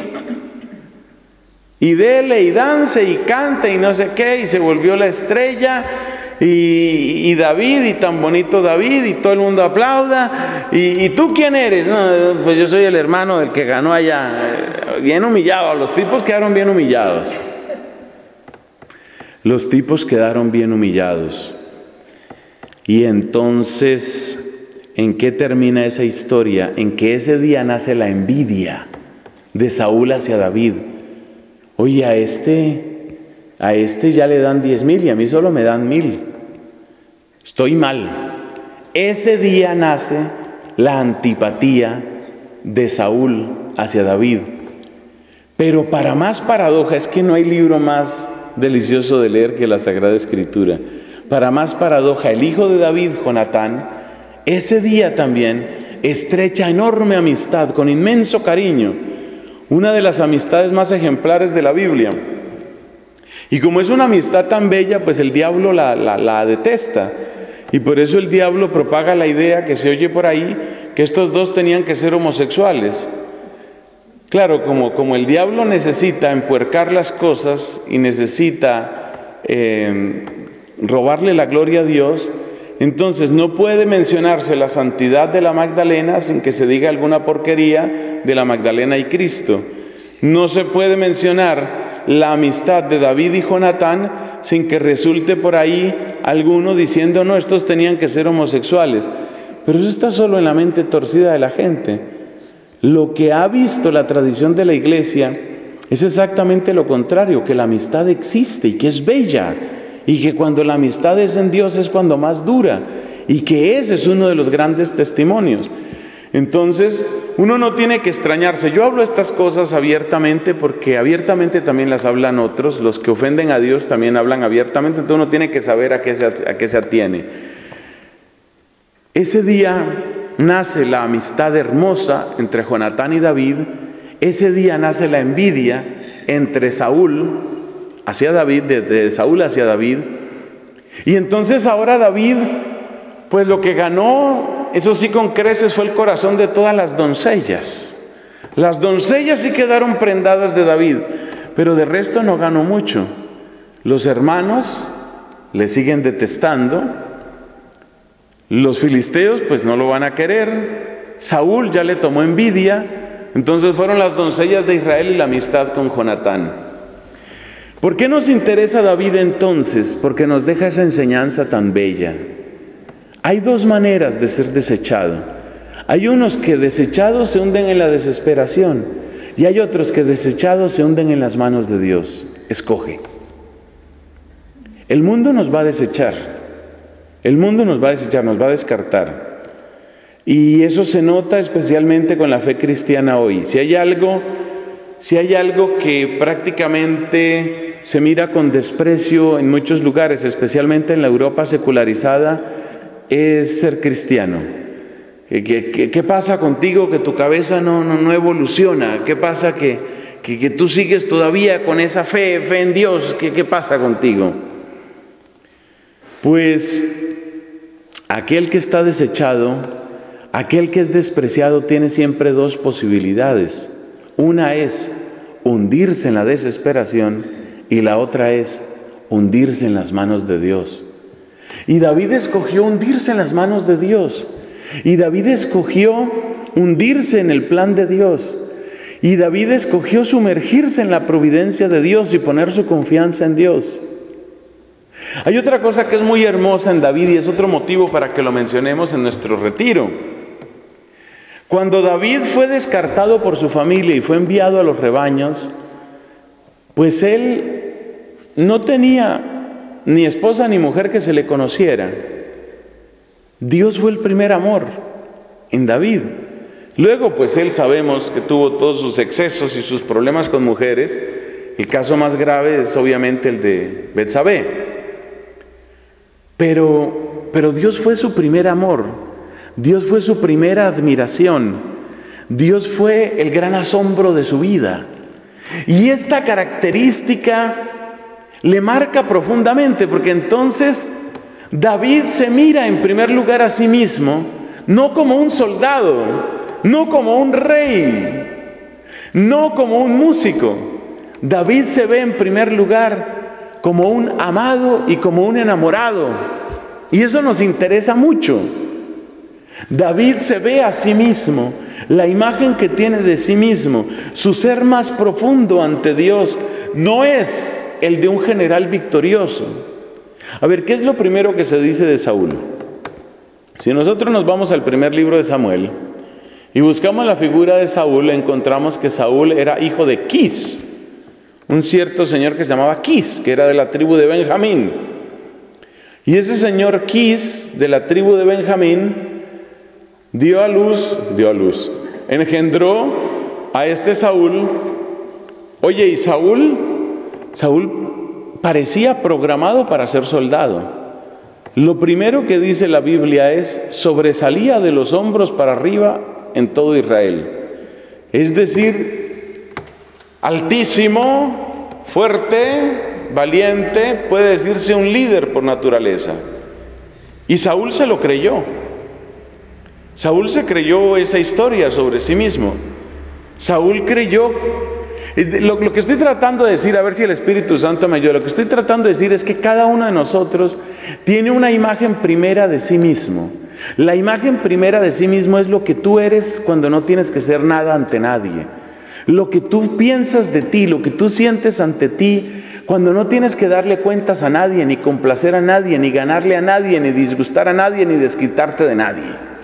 Y dele y dance y cante y no sé qué, y se volvió la estrella. Y, y David, y tan bonito David, y todo el mundo aplauda. ¿Y, y tú quién eres? No, pues yo soy el hermano del que ganó allá. Bien humillado, los tipos quedaron bien humillados. Los tipos quedaron bien humillados. Y entonces, ¿en qué termina esa historia? En que ese día nace la envidia de Saúl hacia David. Oye, a este, a este ya le dan diez mil y a mí solo me dan mil. Estoy mal. Ese día nace la antipatía de Saúl hacia David. Pero para más paradoja, es que no hay libro más delicioso de leer que la Sagrada Escritura. Para más paradoja, el hijo de David, Jonatán, ese día también estrecha enorme amistad, con inmenso cariño, una de las amistades más ejemplares de la Biblia. Y como es una amistad tan bella, pues el diablo la, la, la detesta. Y por eso el diablo propaga la idea que se oye por ahí, que estos dos tenían que ser homosexuales. Claro, como, como el diablo necesita empuercar las cosas y necesita eh, robarle la gloria a Dios, entonces no puede mencionarse la santidad de la Magdalena sin que se diga alguna porquería de la Magdalena y Cristo. No se puede mencionar la amistad de David y Jonatán sin que resulte por ahí alguno diciendo: no, estos tenían que ser homosexuales. Pero eso está solo en la mente torcida de la gente. Lo que ha visto la tradición de la Iglesia es exactamente lo contrario, que la amistad existe y que es bella, y que cuando la amistad es en Dios es cuando más dura, y que ese es uno de los grandes testimonios. Entonces, uno no tiene que extrañarse. Yo hablo estas cosas abiertamente porque abiertamente también las hablan otros. Los que ofenden a Dios también hablan abiertamente, entonces uno tiene que saber a qué se, a qué se atiene. Ese día nace la amistad hermosa entre Jonatán y David. Ese día nace la envidia entre Saúl hacia David, desde Saúl hacia David. Y entonces ahora David, pues lo que ganó, eso sí con creces, fue el corazón de todas las doncellas. Las doncellas sí quedaron prendadas de David, pero de resto no ganó mucho. Los hermanos le siguen detestando. Los filisteos pues no lo van a querer. Saúl ya le tomó envidia. Entonces fueron las doncellas de Israel y la amistad con Jonatán. ¿Por qué nos interesa David entonces? Porque nos deja esa enseñanza tan bella. Hay dos maneras de ser desechado. Hay unos que desechados se hunden en la desesperación y hay otros que desechados se hunden en las manos de Dios. Escoge. El mundo nos va a desechar. El mundo nos va a desechar, nos va a descartar. Y eso se nota especialmente con la fe cristiana hoy. Si hay algo, si hay algo que prácticamente se mira con desprecio en muchos lugares, especialmente en la Europa secularizada, es ser cristiano. ¿Qué, qué, qué pasa contigo que tu cabeza no, no, no evoluciona? ¿Qué pasa que, que, que tú sigues todavía con esa fe, fe en Dios? ¿Qué, qué pasa contigo? Pues aquel que está desechado, aquel que es despreciado, tiene siempre dos posibilidades. Una es hundirse en la desesperación y la otra es hundirse en las manos de Dios. Y David escogió hundirse en las manos de Dios. Y David escogió hundirse en el plan de Dios. Y David escogió sumergirse en la providencia de Dios y poner su confianza en Dios. Hay otra cosa que es muy hermosa en David y es otro motivo para que lo mencionemos en nuestro retiro. Cuando David fue descartado por su familia y fue enviado a los rebaños, pues él no tenía ni esposa ni mujer que se le conociera. Dios fue el primer amor en David. Luego, pues él sabemos que tuvo todos sus excesos y sus problemas con mujeres. El caso más grave es obviamente el de Betsabé. Pero, pero Dios fue su primer amor. Dios fue su primera admiración. Dios fue el gran asombro de su vida. Y esta característica le marca profundamente, porque entonces David se mira en primer lugar a sí mismo, no como un soldado, no como un rey, no como un músico. David se ve en primer lugar como un amado y como un enamorado. Y eso nos interesa mucho. David se ve a sí mismo, la imagen que tiene de sí mismo, su ser más profundo ante Dios, no es el de un general victorioso. A ver, ¿qué es lo primero que se dice de Saúl? Si nosotros nos vamos al primer libro de Samuel y buscamos la figura de Saúl, encontramos que Saúl era hijo de Quis, un cierto señor que se llamaba Quis, que era de la tribu de Benjamín. Y ese señor Quis, de la tribu de Benjamín, dio a luz, dio a luz, engendró a este Saúl. Oye, y Saúl, Saúl parecía programado para ser soldado. Lo primero que dice la Biblia es, sobresalía de los hombros para arriba en todo Israel. Es decir, altísimo, fuerte, valiente, puede decirse un líder por naturaleza. Y Saúl se lo creyó. Saúl se creyó esa historia sobre sí mismo. Saúl creyó. Lo, lo que estoy tratando de decir, a ver si el Espíritu Santo me ayuda, lo que estoy tratando de decir es que cada uno de nosotros tiene una imagen primera de sí mismo. La imagen primera de sí mismo es lo que tú eres cuando no tienes que ser nada ante nadie. Lo que tú piensas de ti, lo que tú sientes ante ti, cuando no tienes que darle cuentas a nadie, ni complacer a nadie, ni ganarle a nadie, ni disgustar a nadie, ni desquitarte de nadie.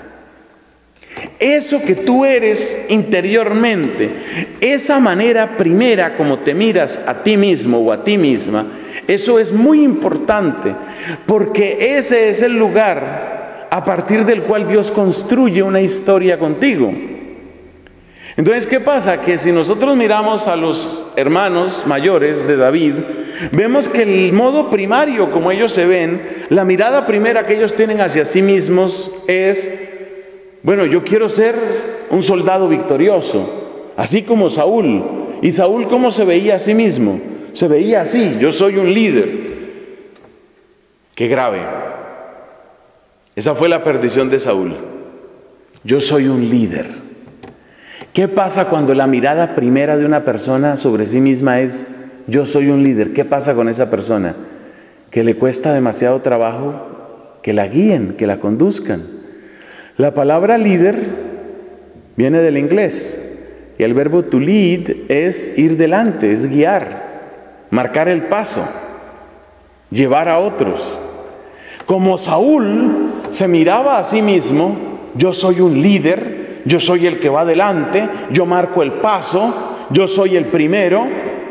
Eso que tú eres interiormente, esa manera primera como te miras a ti mismo o a ti misma, eso es muy importante, porque ese es el lugar a partir del cual Dios construye una historia contigo. Entonces, ¿qué pasa? Que si nosotros miramos a los hermanos mayores de David, vemos que el modo primario como ellos se ven, la mirada primera que ellos tienen hacia sí mismos es: bueno, yo quiero ser un soldado victorioso, así como Saúl. ¿Y Saúl cómo se veía a sí mismo? Se veía así: yo soy un líder. Qué grave. Esa fue la perdición de Saúl. Yo soy un líder. ¿Qué pasa cuando la mirada primera de una persona sobre sí misma es: yo soy un líder? ¿Qué pasa con esa persona? Que le cuesta demasiado trabajo que la guíen, que la conduzcan. La palabra líder viene del inglés y el verbo to lead es ir delante, es guiar, marcar el paso, llevar a otros. Como Saúl se miraba a sí mismo: yo soy un líder, yo soy el que va adelante, yo marco el paso, yo soy el primero.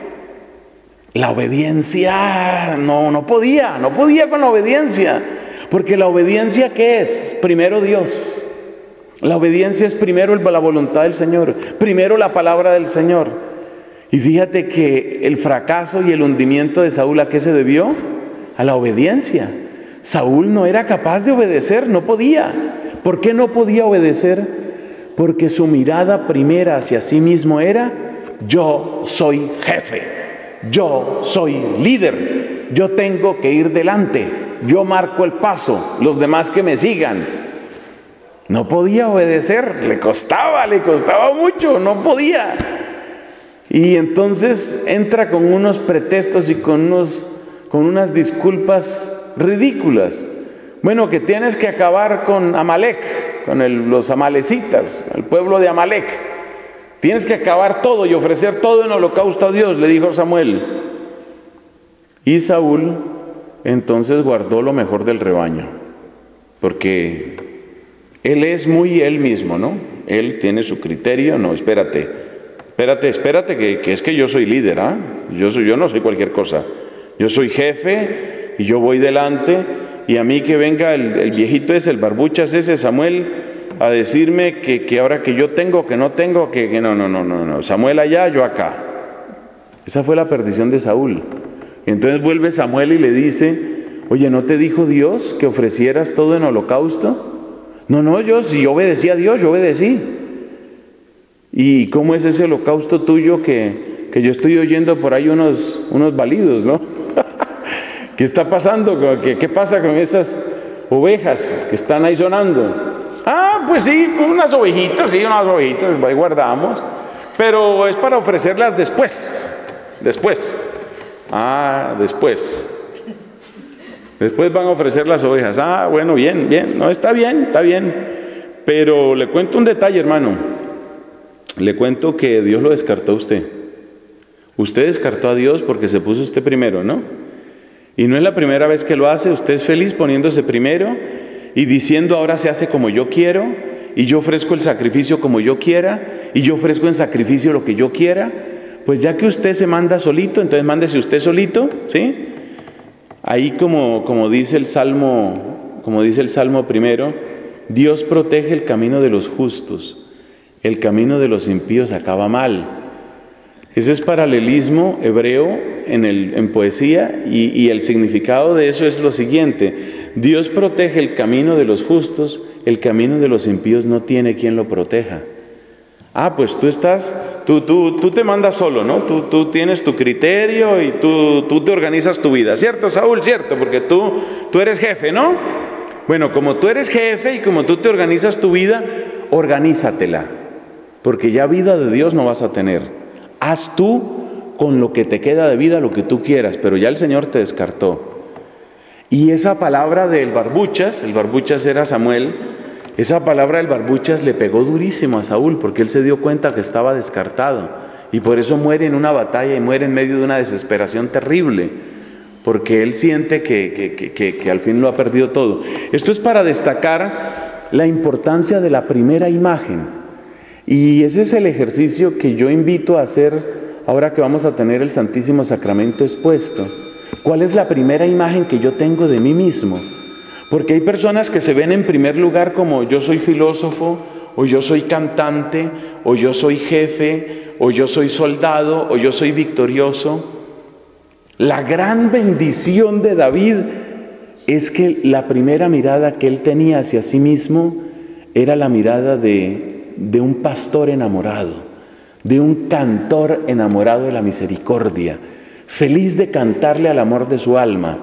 La obediencia no, no podía, no podía con la obediencia. Porque la obediencia, ¿qué es? Primero Dios. La obediencia es primero la voluntad del Señor, primero la palabra del Señor. Y fíjate que el fracaso y el hundimiento de Saúl, ¿a qué se debió? A la obediencia. Saúl no era capaz de obedecer, no podía. ¿Por qué no podía obedecer? Porque su mirada primera hacia sí mismo era: yo soy jefe, yo soy líder, yo tengo que ir delante, yo marco el paso, los demás que me sigan. No podía obedecer, le costaba, le costaba mucho, no podía. Y entonces entra con unos pretextos y con, unos, con unas disculpas ridículas. Bueno, que tienes que acabar con Amalek, con el, los amalecitas, el pueblo de Amalek. Tienes que acabar todo y ofrecer todo en holocausto a Dios, le dijo Samuel. Y Saúl entonces guardó lo mejor del rebaño, porque él es muy él mismo, ¿no? Él tiene su criterio. No, espérate, espérate, espérate, que, que es que yo soy líder, ¿ah? Yo, soy, yo no soy cualquier cosa. Yo soy jefe y yo voy delante, y a mí que venga el, el viejito ese, el barbuchas ese, Samuel, a decirme que, que ahora que yo tengo, que no tengo, que, que no, no, no, no, no, Samuel allá, yo acá. Esa fue la perdición de Saúl. Entonces vuelve Samuel y le dice, oye, ¿no te dijo Dios que ofrecieras todo en holocausto? No, no, yo si yo obedecí a Dios, yo obedecí. ¿Y cómo es ese holocausto tuyo que, que yo estoy oyendo por ahí unos, unos balidos, ¿no? ¿Qué está pasando? ¿Qué, ¿Qué pasa con esas ovejas que están ahí sonando? Ah, pues sí, unas ovejitas, sí, unas ovejitas, ahí guardamos. Pero es para ofrecerlas después, después. Ah, después. Después van a ofrecer las ovejas. Ah, bueno, bien, bien. No, está bien, está bien. Pero le cuento un detalle, hermano. Le cuento que Dios lo descartó a usted. Usted descartó a Dios porque se puso usted primero, ¿no? Y no es la primera vez que lo hace. Usted es feliz poniéndose primero y diciendo, ahora se hace como yo quiero, y yo ofrezco el sacrificio como yo quiera, y yo ofrezco en sacrificio lo que yo quiera. Pues ya que usted se manda solito, entonces mándese usted solito, ¿sí? Ahí como, como dice el Salmo, como dice el Salmo primero, Dios protege el camino de los justos, el camino de los impíos acaba mal. Ese es paralelismo hebreo en, el, en poesía, y, y el significado de eso es lo siguiente: Dios protege el camino de los justos, el camino de los impíos no tiene quien lo proteja. Ah, pues tú estás, tú, tú, tú te mandas solo, ¿no? Tú, tú tienes tu criterio y tú, tú te organizas tu vida, ¿cierto, Saúl? Cierto, porque tú, tú eres jefe, ¿no? Bueno, como tú eres jefe y como tú te organizas tu vida, organízatela, porque ya vida de Dios no vas a tener. Haz tú con lo que te queda de vida lo que tú quieras, pero ya el Señor te descartó. Y esa palabra del barbuchas, el barbuchas era Samuel, esa palabra del barbuchas le pegó durísimo a Saúl, porque él se dio cuenta que estaba descartado, y por eso muere en una batalla y muere en medio de una desesperación terrible, porque él siente que, que, que, que, que al fin lo ha perdido todo. Esto es para destacar la importancia de la primera imagen, y ese es el ejercicio que yo invito a hacer ahora que vamos a tener el Santísimo Sacramento expuesto. ¿Cuál es la primera imagen que yo tengo de mí mismo? Porque hay personas que se ven en primer lugar como yo soy filósofo, o yo soy cantante, o yo soy jefe, o yo soy soldado, o yo soy victorioso. La gran bendición de David es que la primera mirada que él tenía hacia sí mismo era la mirada de, de un pastor enamorado, de un cantor enamorado de la misericordia, feliz de cantarle al amor de su alma.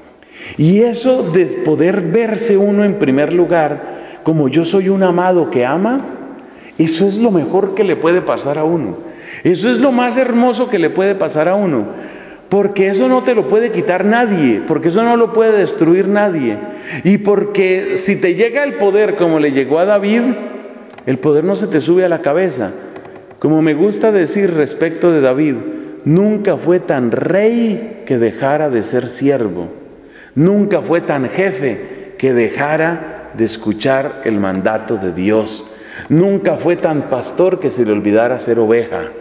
Y eso de poder verse uno en primer lugar como yo soy un amado que ama, eso es lo mejor que le puede pasar a uno. Eso es lo más hermoso que le puede pasar a uno, porque eso no te lo puede quitar nadie, porque eso no lo puede destruir nadie. Y porque si te llega el poder como le llegó a David, el poder no se te sube a la cabeza. Como me gusta decir respecto de David, nunca fue tan rey que dejara de ser siervo. Nunca fue tan jefe que dejara de escuchar el mandato de Dios. Nunca fue tan pastor que se le olvidara ser oveja.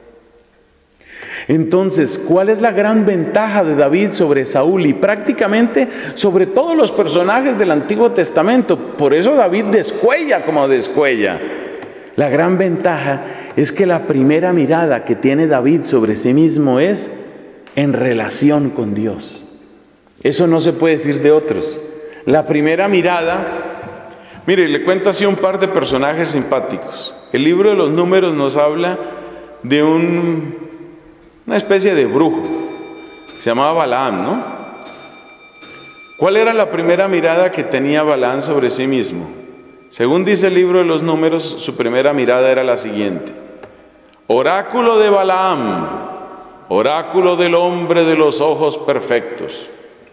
Entonces, ¿cuál es la gran ventaja de David sobre Saúl y prácticamente sobre todos los personajes del Antiguo Testamento? Por eso David descuella como descuella. La gran ventaja es que la primera mirada que tiene David sobre sí mismo es en relación con Dios. Eso no se puede decir de otros. La primera mirada, mire, le cuento así un par de personajes simpáticos. El libro de los Números nos habla de un, una especie de brujo, se llamaba Balaam, ¿no? ¿Cuál era la primera mirada que tenía Balaam sobre sí mismo? Según dice el libro de los Números, su primera mirada era la siguiente: oráculo de Balaam, oráculo del hombre de los ojos perfectos.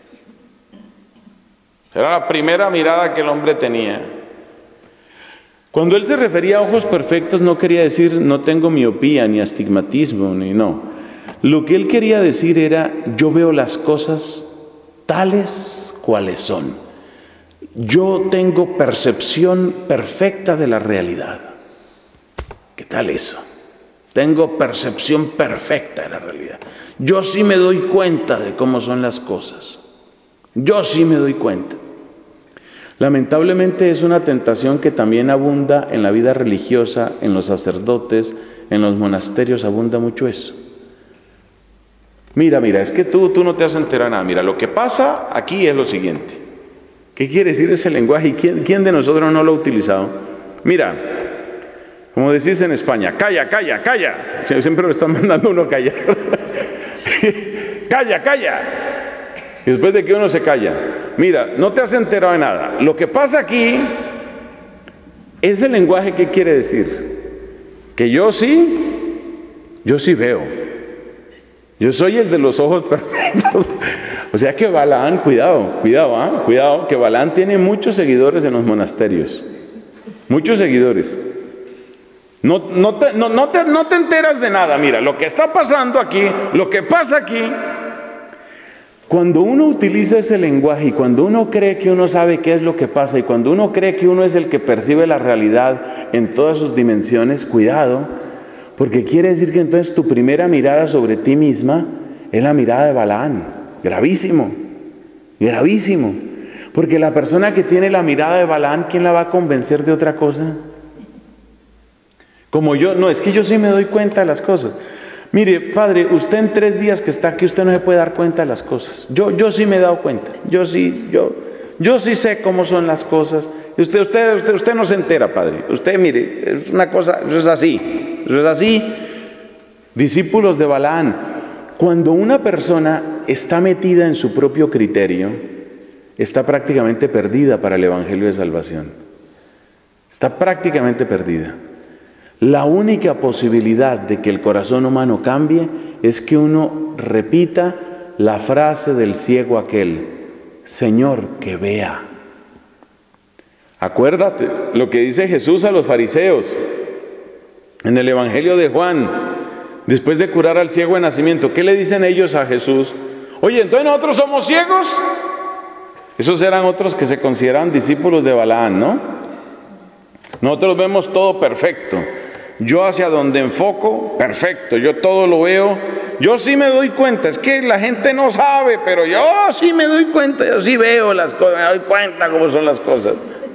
Era la primera mirada que el hombre tenía. Cuando él se refería a ojos perfectos, no quería decir no tengo miopía, ni astigmatismo, ni no. Lo que él quería decir era, yo veo las cosas tales cuales son. Yo tengo percepción perfecta de la realidad. ¿Qué tal eso? Tengo percepción perfecta de la realidad. Yo sí me doy cuenta de cómo son las cosas. Yo sí me doy cuenta. Lamentablemente es una tentación que también abunda en la vida religiosa, en los sacerdotes, en los monasterios, abunda mucho eso. Mira, mira, es que tú, tú no te has enterado nada. Mira, lo que pasa aquí es lo siguiente. ¿Qué quiere decir ese lenguaje? ¿Y quién, quién de nosotros no lo ha utilizado? Mira, como decís en España, calla, calla, calla. Siempre lo están mandando uno a callar. Calla, calla. Y después de que uno se calla, mira, no te has enterado de nada. Lo que pasa aquí, ese lenguaje, ¿qué quiere decir? Que yo sí, yo sí veo. Yo soy el de los ojos perfectos. O sea que Balaán, cuidado, cuidado, ¿eh? cuidado, que Balaán tiene muchos seguidores en los monasterios. Muchos seguidores. No, no, te, no, no, te, no te enteras de nada. Mira, lo que está pasando aquí, lo que pasa aquí. Cuando uno utiliza ese lenguaje y cuando uno cree que uno sabe qué es lo que pasa y cuando uno cree que uno es el que percibe la realidad en todas sus dimensiones, cuidado, porque quiere decir que entonces tu primera mirada sobre ti misma es la mirada de Balaán. Gravísimo, gravísimo. Porque la persona que tiene la mirada de Balaán, ¿quién la va a convencer de otra cosa? Como yo, no, es que yo sí me doy cuenta de las cosas. Mire, padre, usted en tres días que está aquí, usted no se puede dar cuenta de las cosas. Yo, yo sí me he dado cuenta. Yo sí, yo, yo sí sé cómo son las cosas. Y usted, usted, usted, usted no se entera, padre. Usted, mire, es una cosa, eso es así. Eso es así. Discípulos de Balaán. Cuando una persona está metida en su propio criterio, está prácticamente perdida para el Evangelio de Salvación. Está prácticamente perdida. La única posibilidad de que el corazón humano cambie es que uno repita la frase del ciego aquel: Señor, que vea. Acuérdate lo que dice Jesús a los fariseos en el Evangelio de Juan, después de curar al ciego de nacimiento. ¿Qué le dicen ellos a Jesús? Oye, ¿entonces nosotros somos ciegos? Esos eran otros que se consideraban discípulos de Balaán, ¿no? Nosotros vemos todo perfecto. Yo hacia donde enfoco, perfecto. Yo todo lo veo. Yo sí me doy cuenta. Es que la gente no sabe, pero yo sí me doy cuenta. Yo sí veo las cosas, me doy cuenta cómo son las cosas.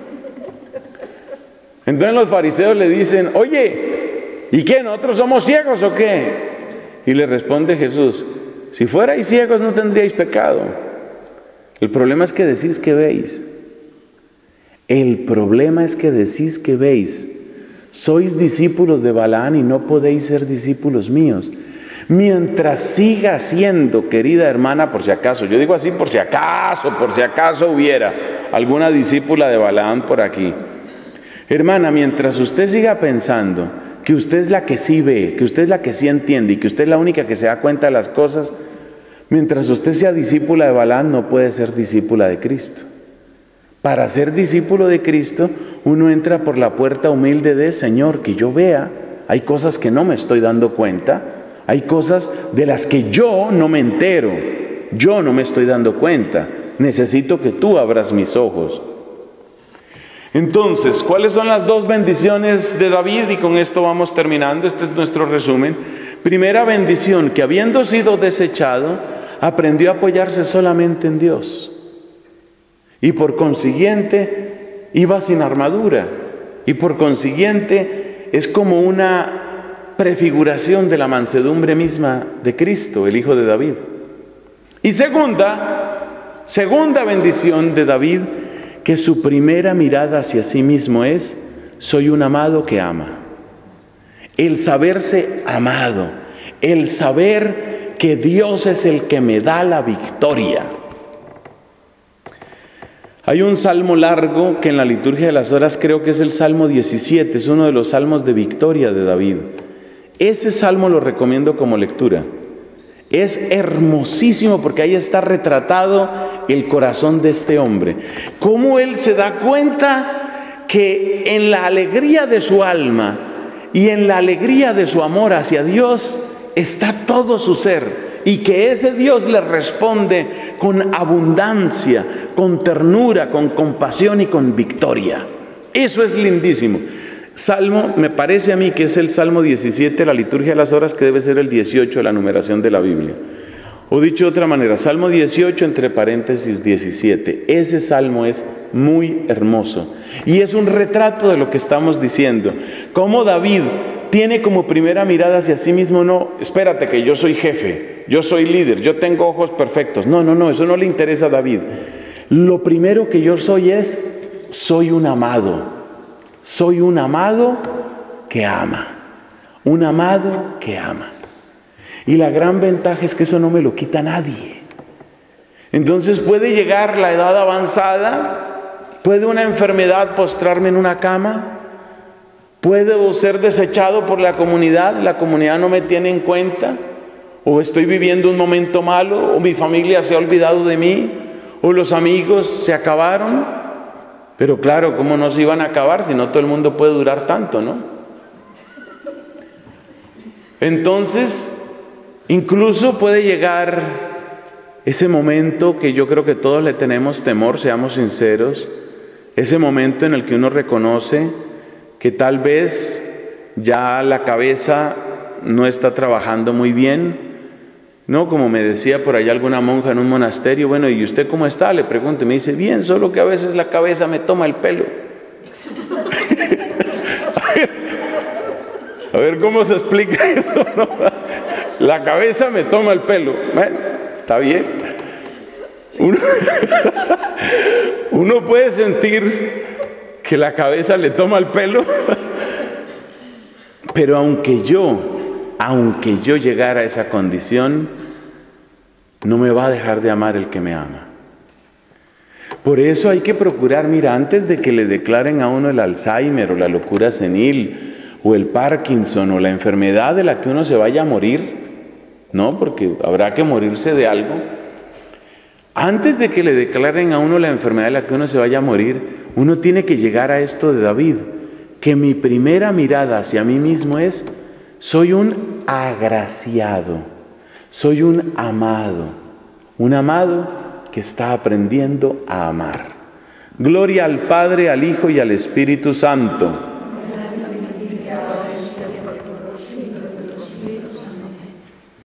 Entonces los fariseos le dicen: oye, ¿y qué? ¿Nosotros somos ciegos o qué? Y le responde Jesús: si fuerais ciegos no tendríais pecado. El problema es que decís que veis. El problema es que decís que veis. Sois discípulos de Balaán y no podéis ser discípulos míos. Mientras siga siendo, querida hermana, por si acaso, yo digo así por si acaso, por si acaso hubiera alguna discípula de Balaán por aquí. Hermana, mientras usted siga pensando que usted es la que sí ve, que usted es la que sí entiende y que usted es la única que se da cuenta de las cosas, mientras usted sea discípula de Balaán, no puede ser discípula de Cristo. Para ser discípulo de Cristo, uno entra por la puerta humilde de: Señor, que yo vea, hay cosas que no me estoy dando cuenta, hay cosas de las que yo no me entero, yo no me estoy dando cuenta, necesito que tú abras mis ojos. Entonces, ¿cuáles son las dos bendiciones de David? Y con esto vamos terminando, este es nuestro resumen. Primera bendición, que habiendo sido desechado, aprendió a apoyarse solamente en Dios. Y por consiguiente, iba sin armadura. Y por consiguiente, es como una prefiguración de la mansedumbre misma de Cristo, el Hijo de David. Y segunda, segunda bendición de David, que su primera mirada hacia sí mismo es: soy un amado que ama. El saberse amado, el saber que Dios es el que me da la victoria. Hay un salmo largo que en la liturgia de las horas creo que es el Salmo diecisiete, es uno de los salmos de victoria de David. Ese salmo lo recomiendo como lectura. Es hermosísimo porque ahí está retratado el corazón de este hombre. Cómo él se da cuenta que en la alegría de su alma y en la alegría de su amor hacia Dios está todo su ser. y que ese Dios le responde con abundancia, con ternura, con compasión y con victoria. Eso es lindísimo. Salmo, me parece a mí que es el Salmo diecisiete, la liturgia de las horas, que debe ser el dieciocho de la numeración de la Biblia. O dicho de otra manera, Salmo dieciocho entre paréntesis diecisiete. Ese salmo es muy hermoso y es un retrato de lo que estamos diciendo. Como David tiene como primera mirada hacia sí mismo, no, espérate que yo soy jefe, yo soy líder, yo tengo ojos perfectos. No, no, no, eso no le interesa a David. Lo primero que yo soy es, soy un amado. Soy un amado que ama. Un amado que ama. Y la gran ventaja es que eso no me lo quita nadie. Entonces puede llegar la edad avanzada, puede una enfermedad postrarme en una cama, puedo ser desechado por la comunidad, la comunidad no me tiene en cuenta, o estoy viviendo un momento malo, o mi familia se ha olvidado de mí, o los amigos se acabaron. Pero claro, ¿cómo no se iban a acabar si no todo el mundo puede durar tanto, no? Entonces, incluso puede llegar ese momento que yo creo que todos le tenemos temor, seamos sinceros, ese momento en el que uno reconoce que tal vez ya la cabeza no está trabajando muy bien, ¿no? Como me decía por allá alguna monja en un monasterio, bueno, ¿y usted cómo está? Le pregunto, y me dice, bien, solo que a veces la cabeza me toma el pelo. a, ver, a ver, ¿cómo se explica eso? ¿No? La cabeza me toma el pelo. Bueno, está bien. Uno, uno puede sentir que la cabeza le toma el pelo, pero aunque yo Aunque yo llegara a esa condición, no me va a dejar de amar el que me ama. Por eso hay que procurar, mira, antes de que le declaren a uno el Alzheimer o la locura senil o el Parkinson o la enfermedad de la que uno se vaya a morir, ¿no? Porque habrá que morirse de algo. Antes de que le declaren a uno la enfermedad de la que uno se vaya a morir, uno tiene que llegar a esto de David, que mi primera mirada hacia mí mismo es: soy un agraciado, soy un amado, un amado que está aprendiendo a amar. Gloria al Padre, al Hijo y al Espíritu Santo.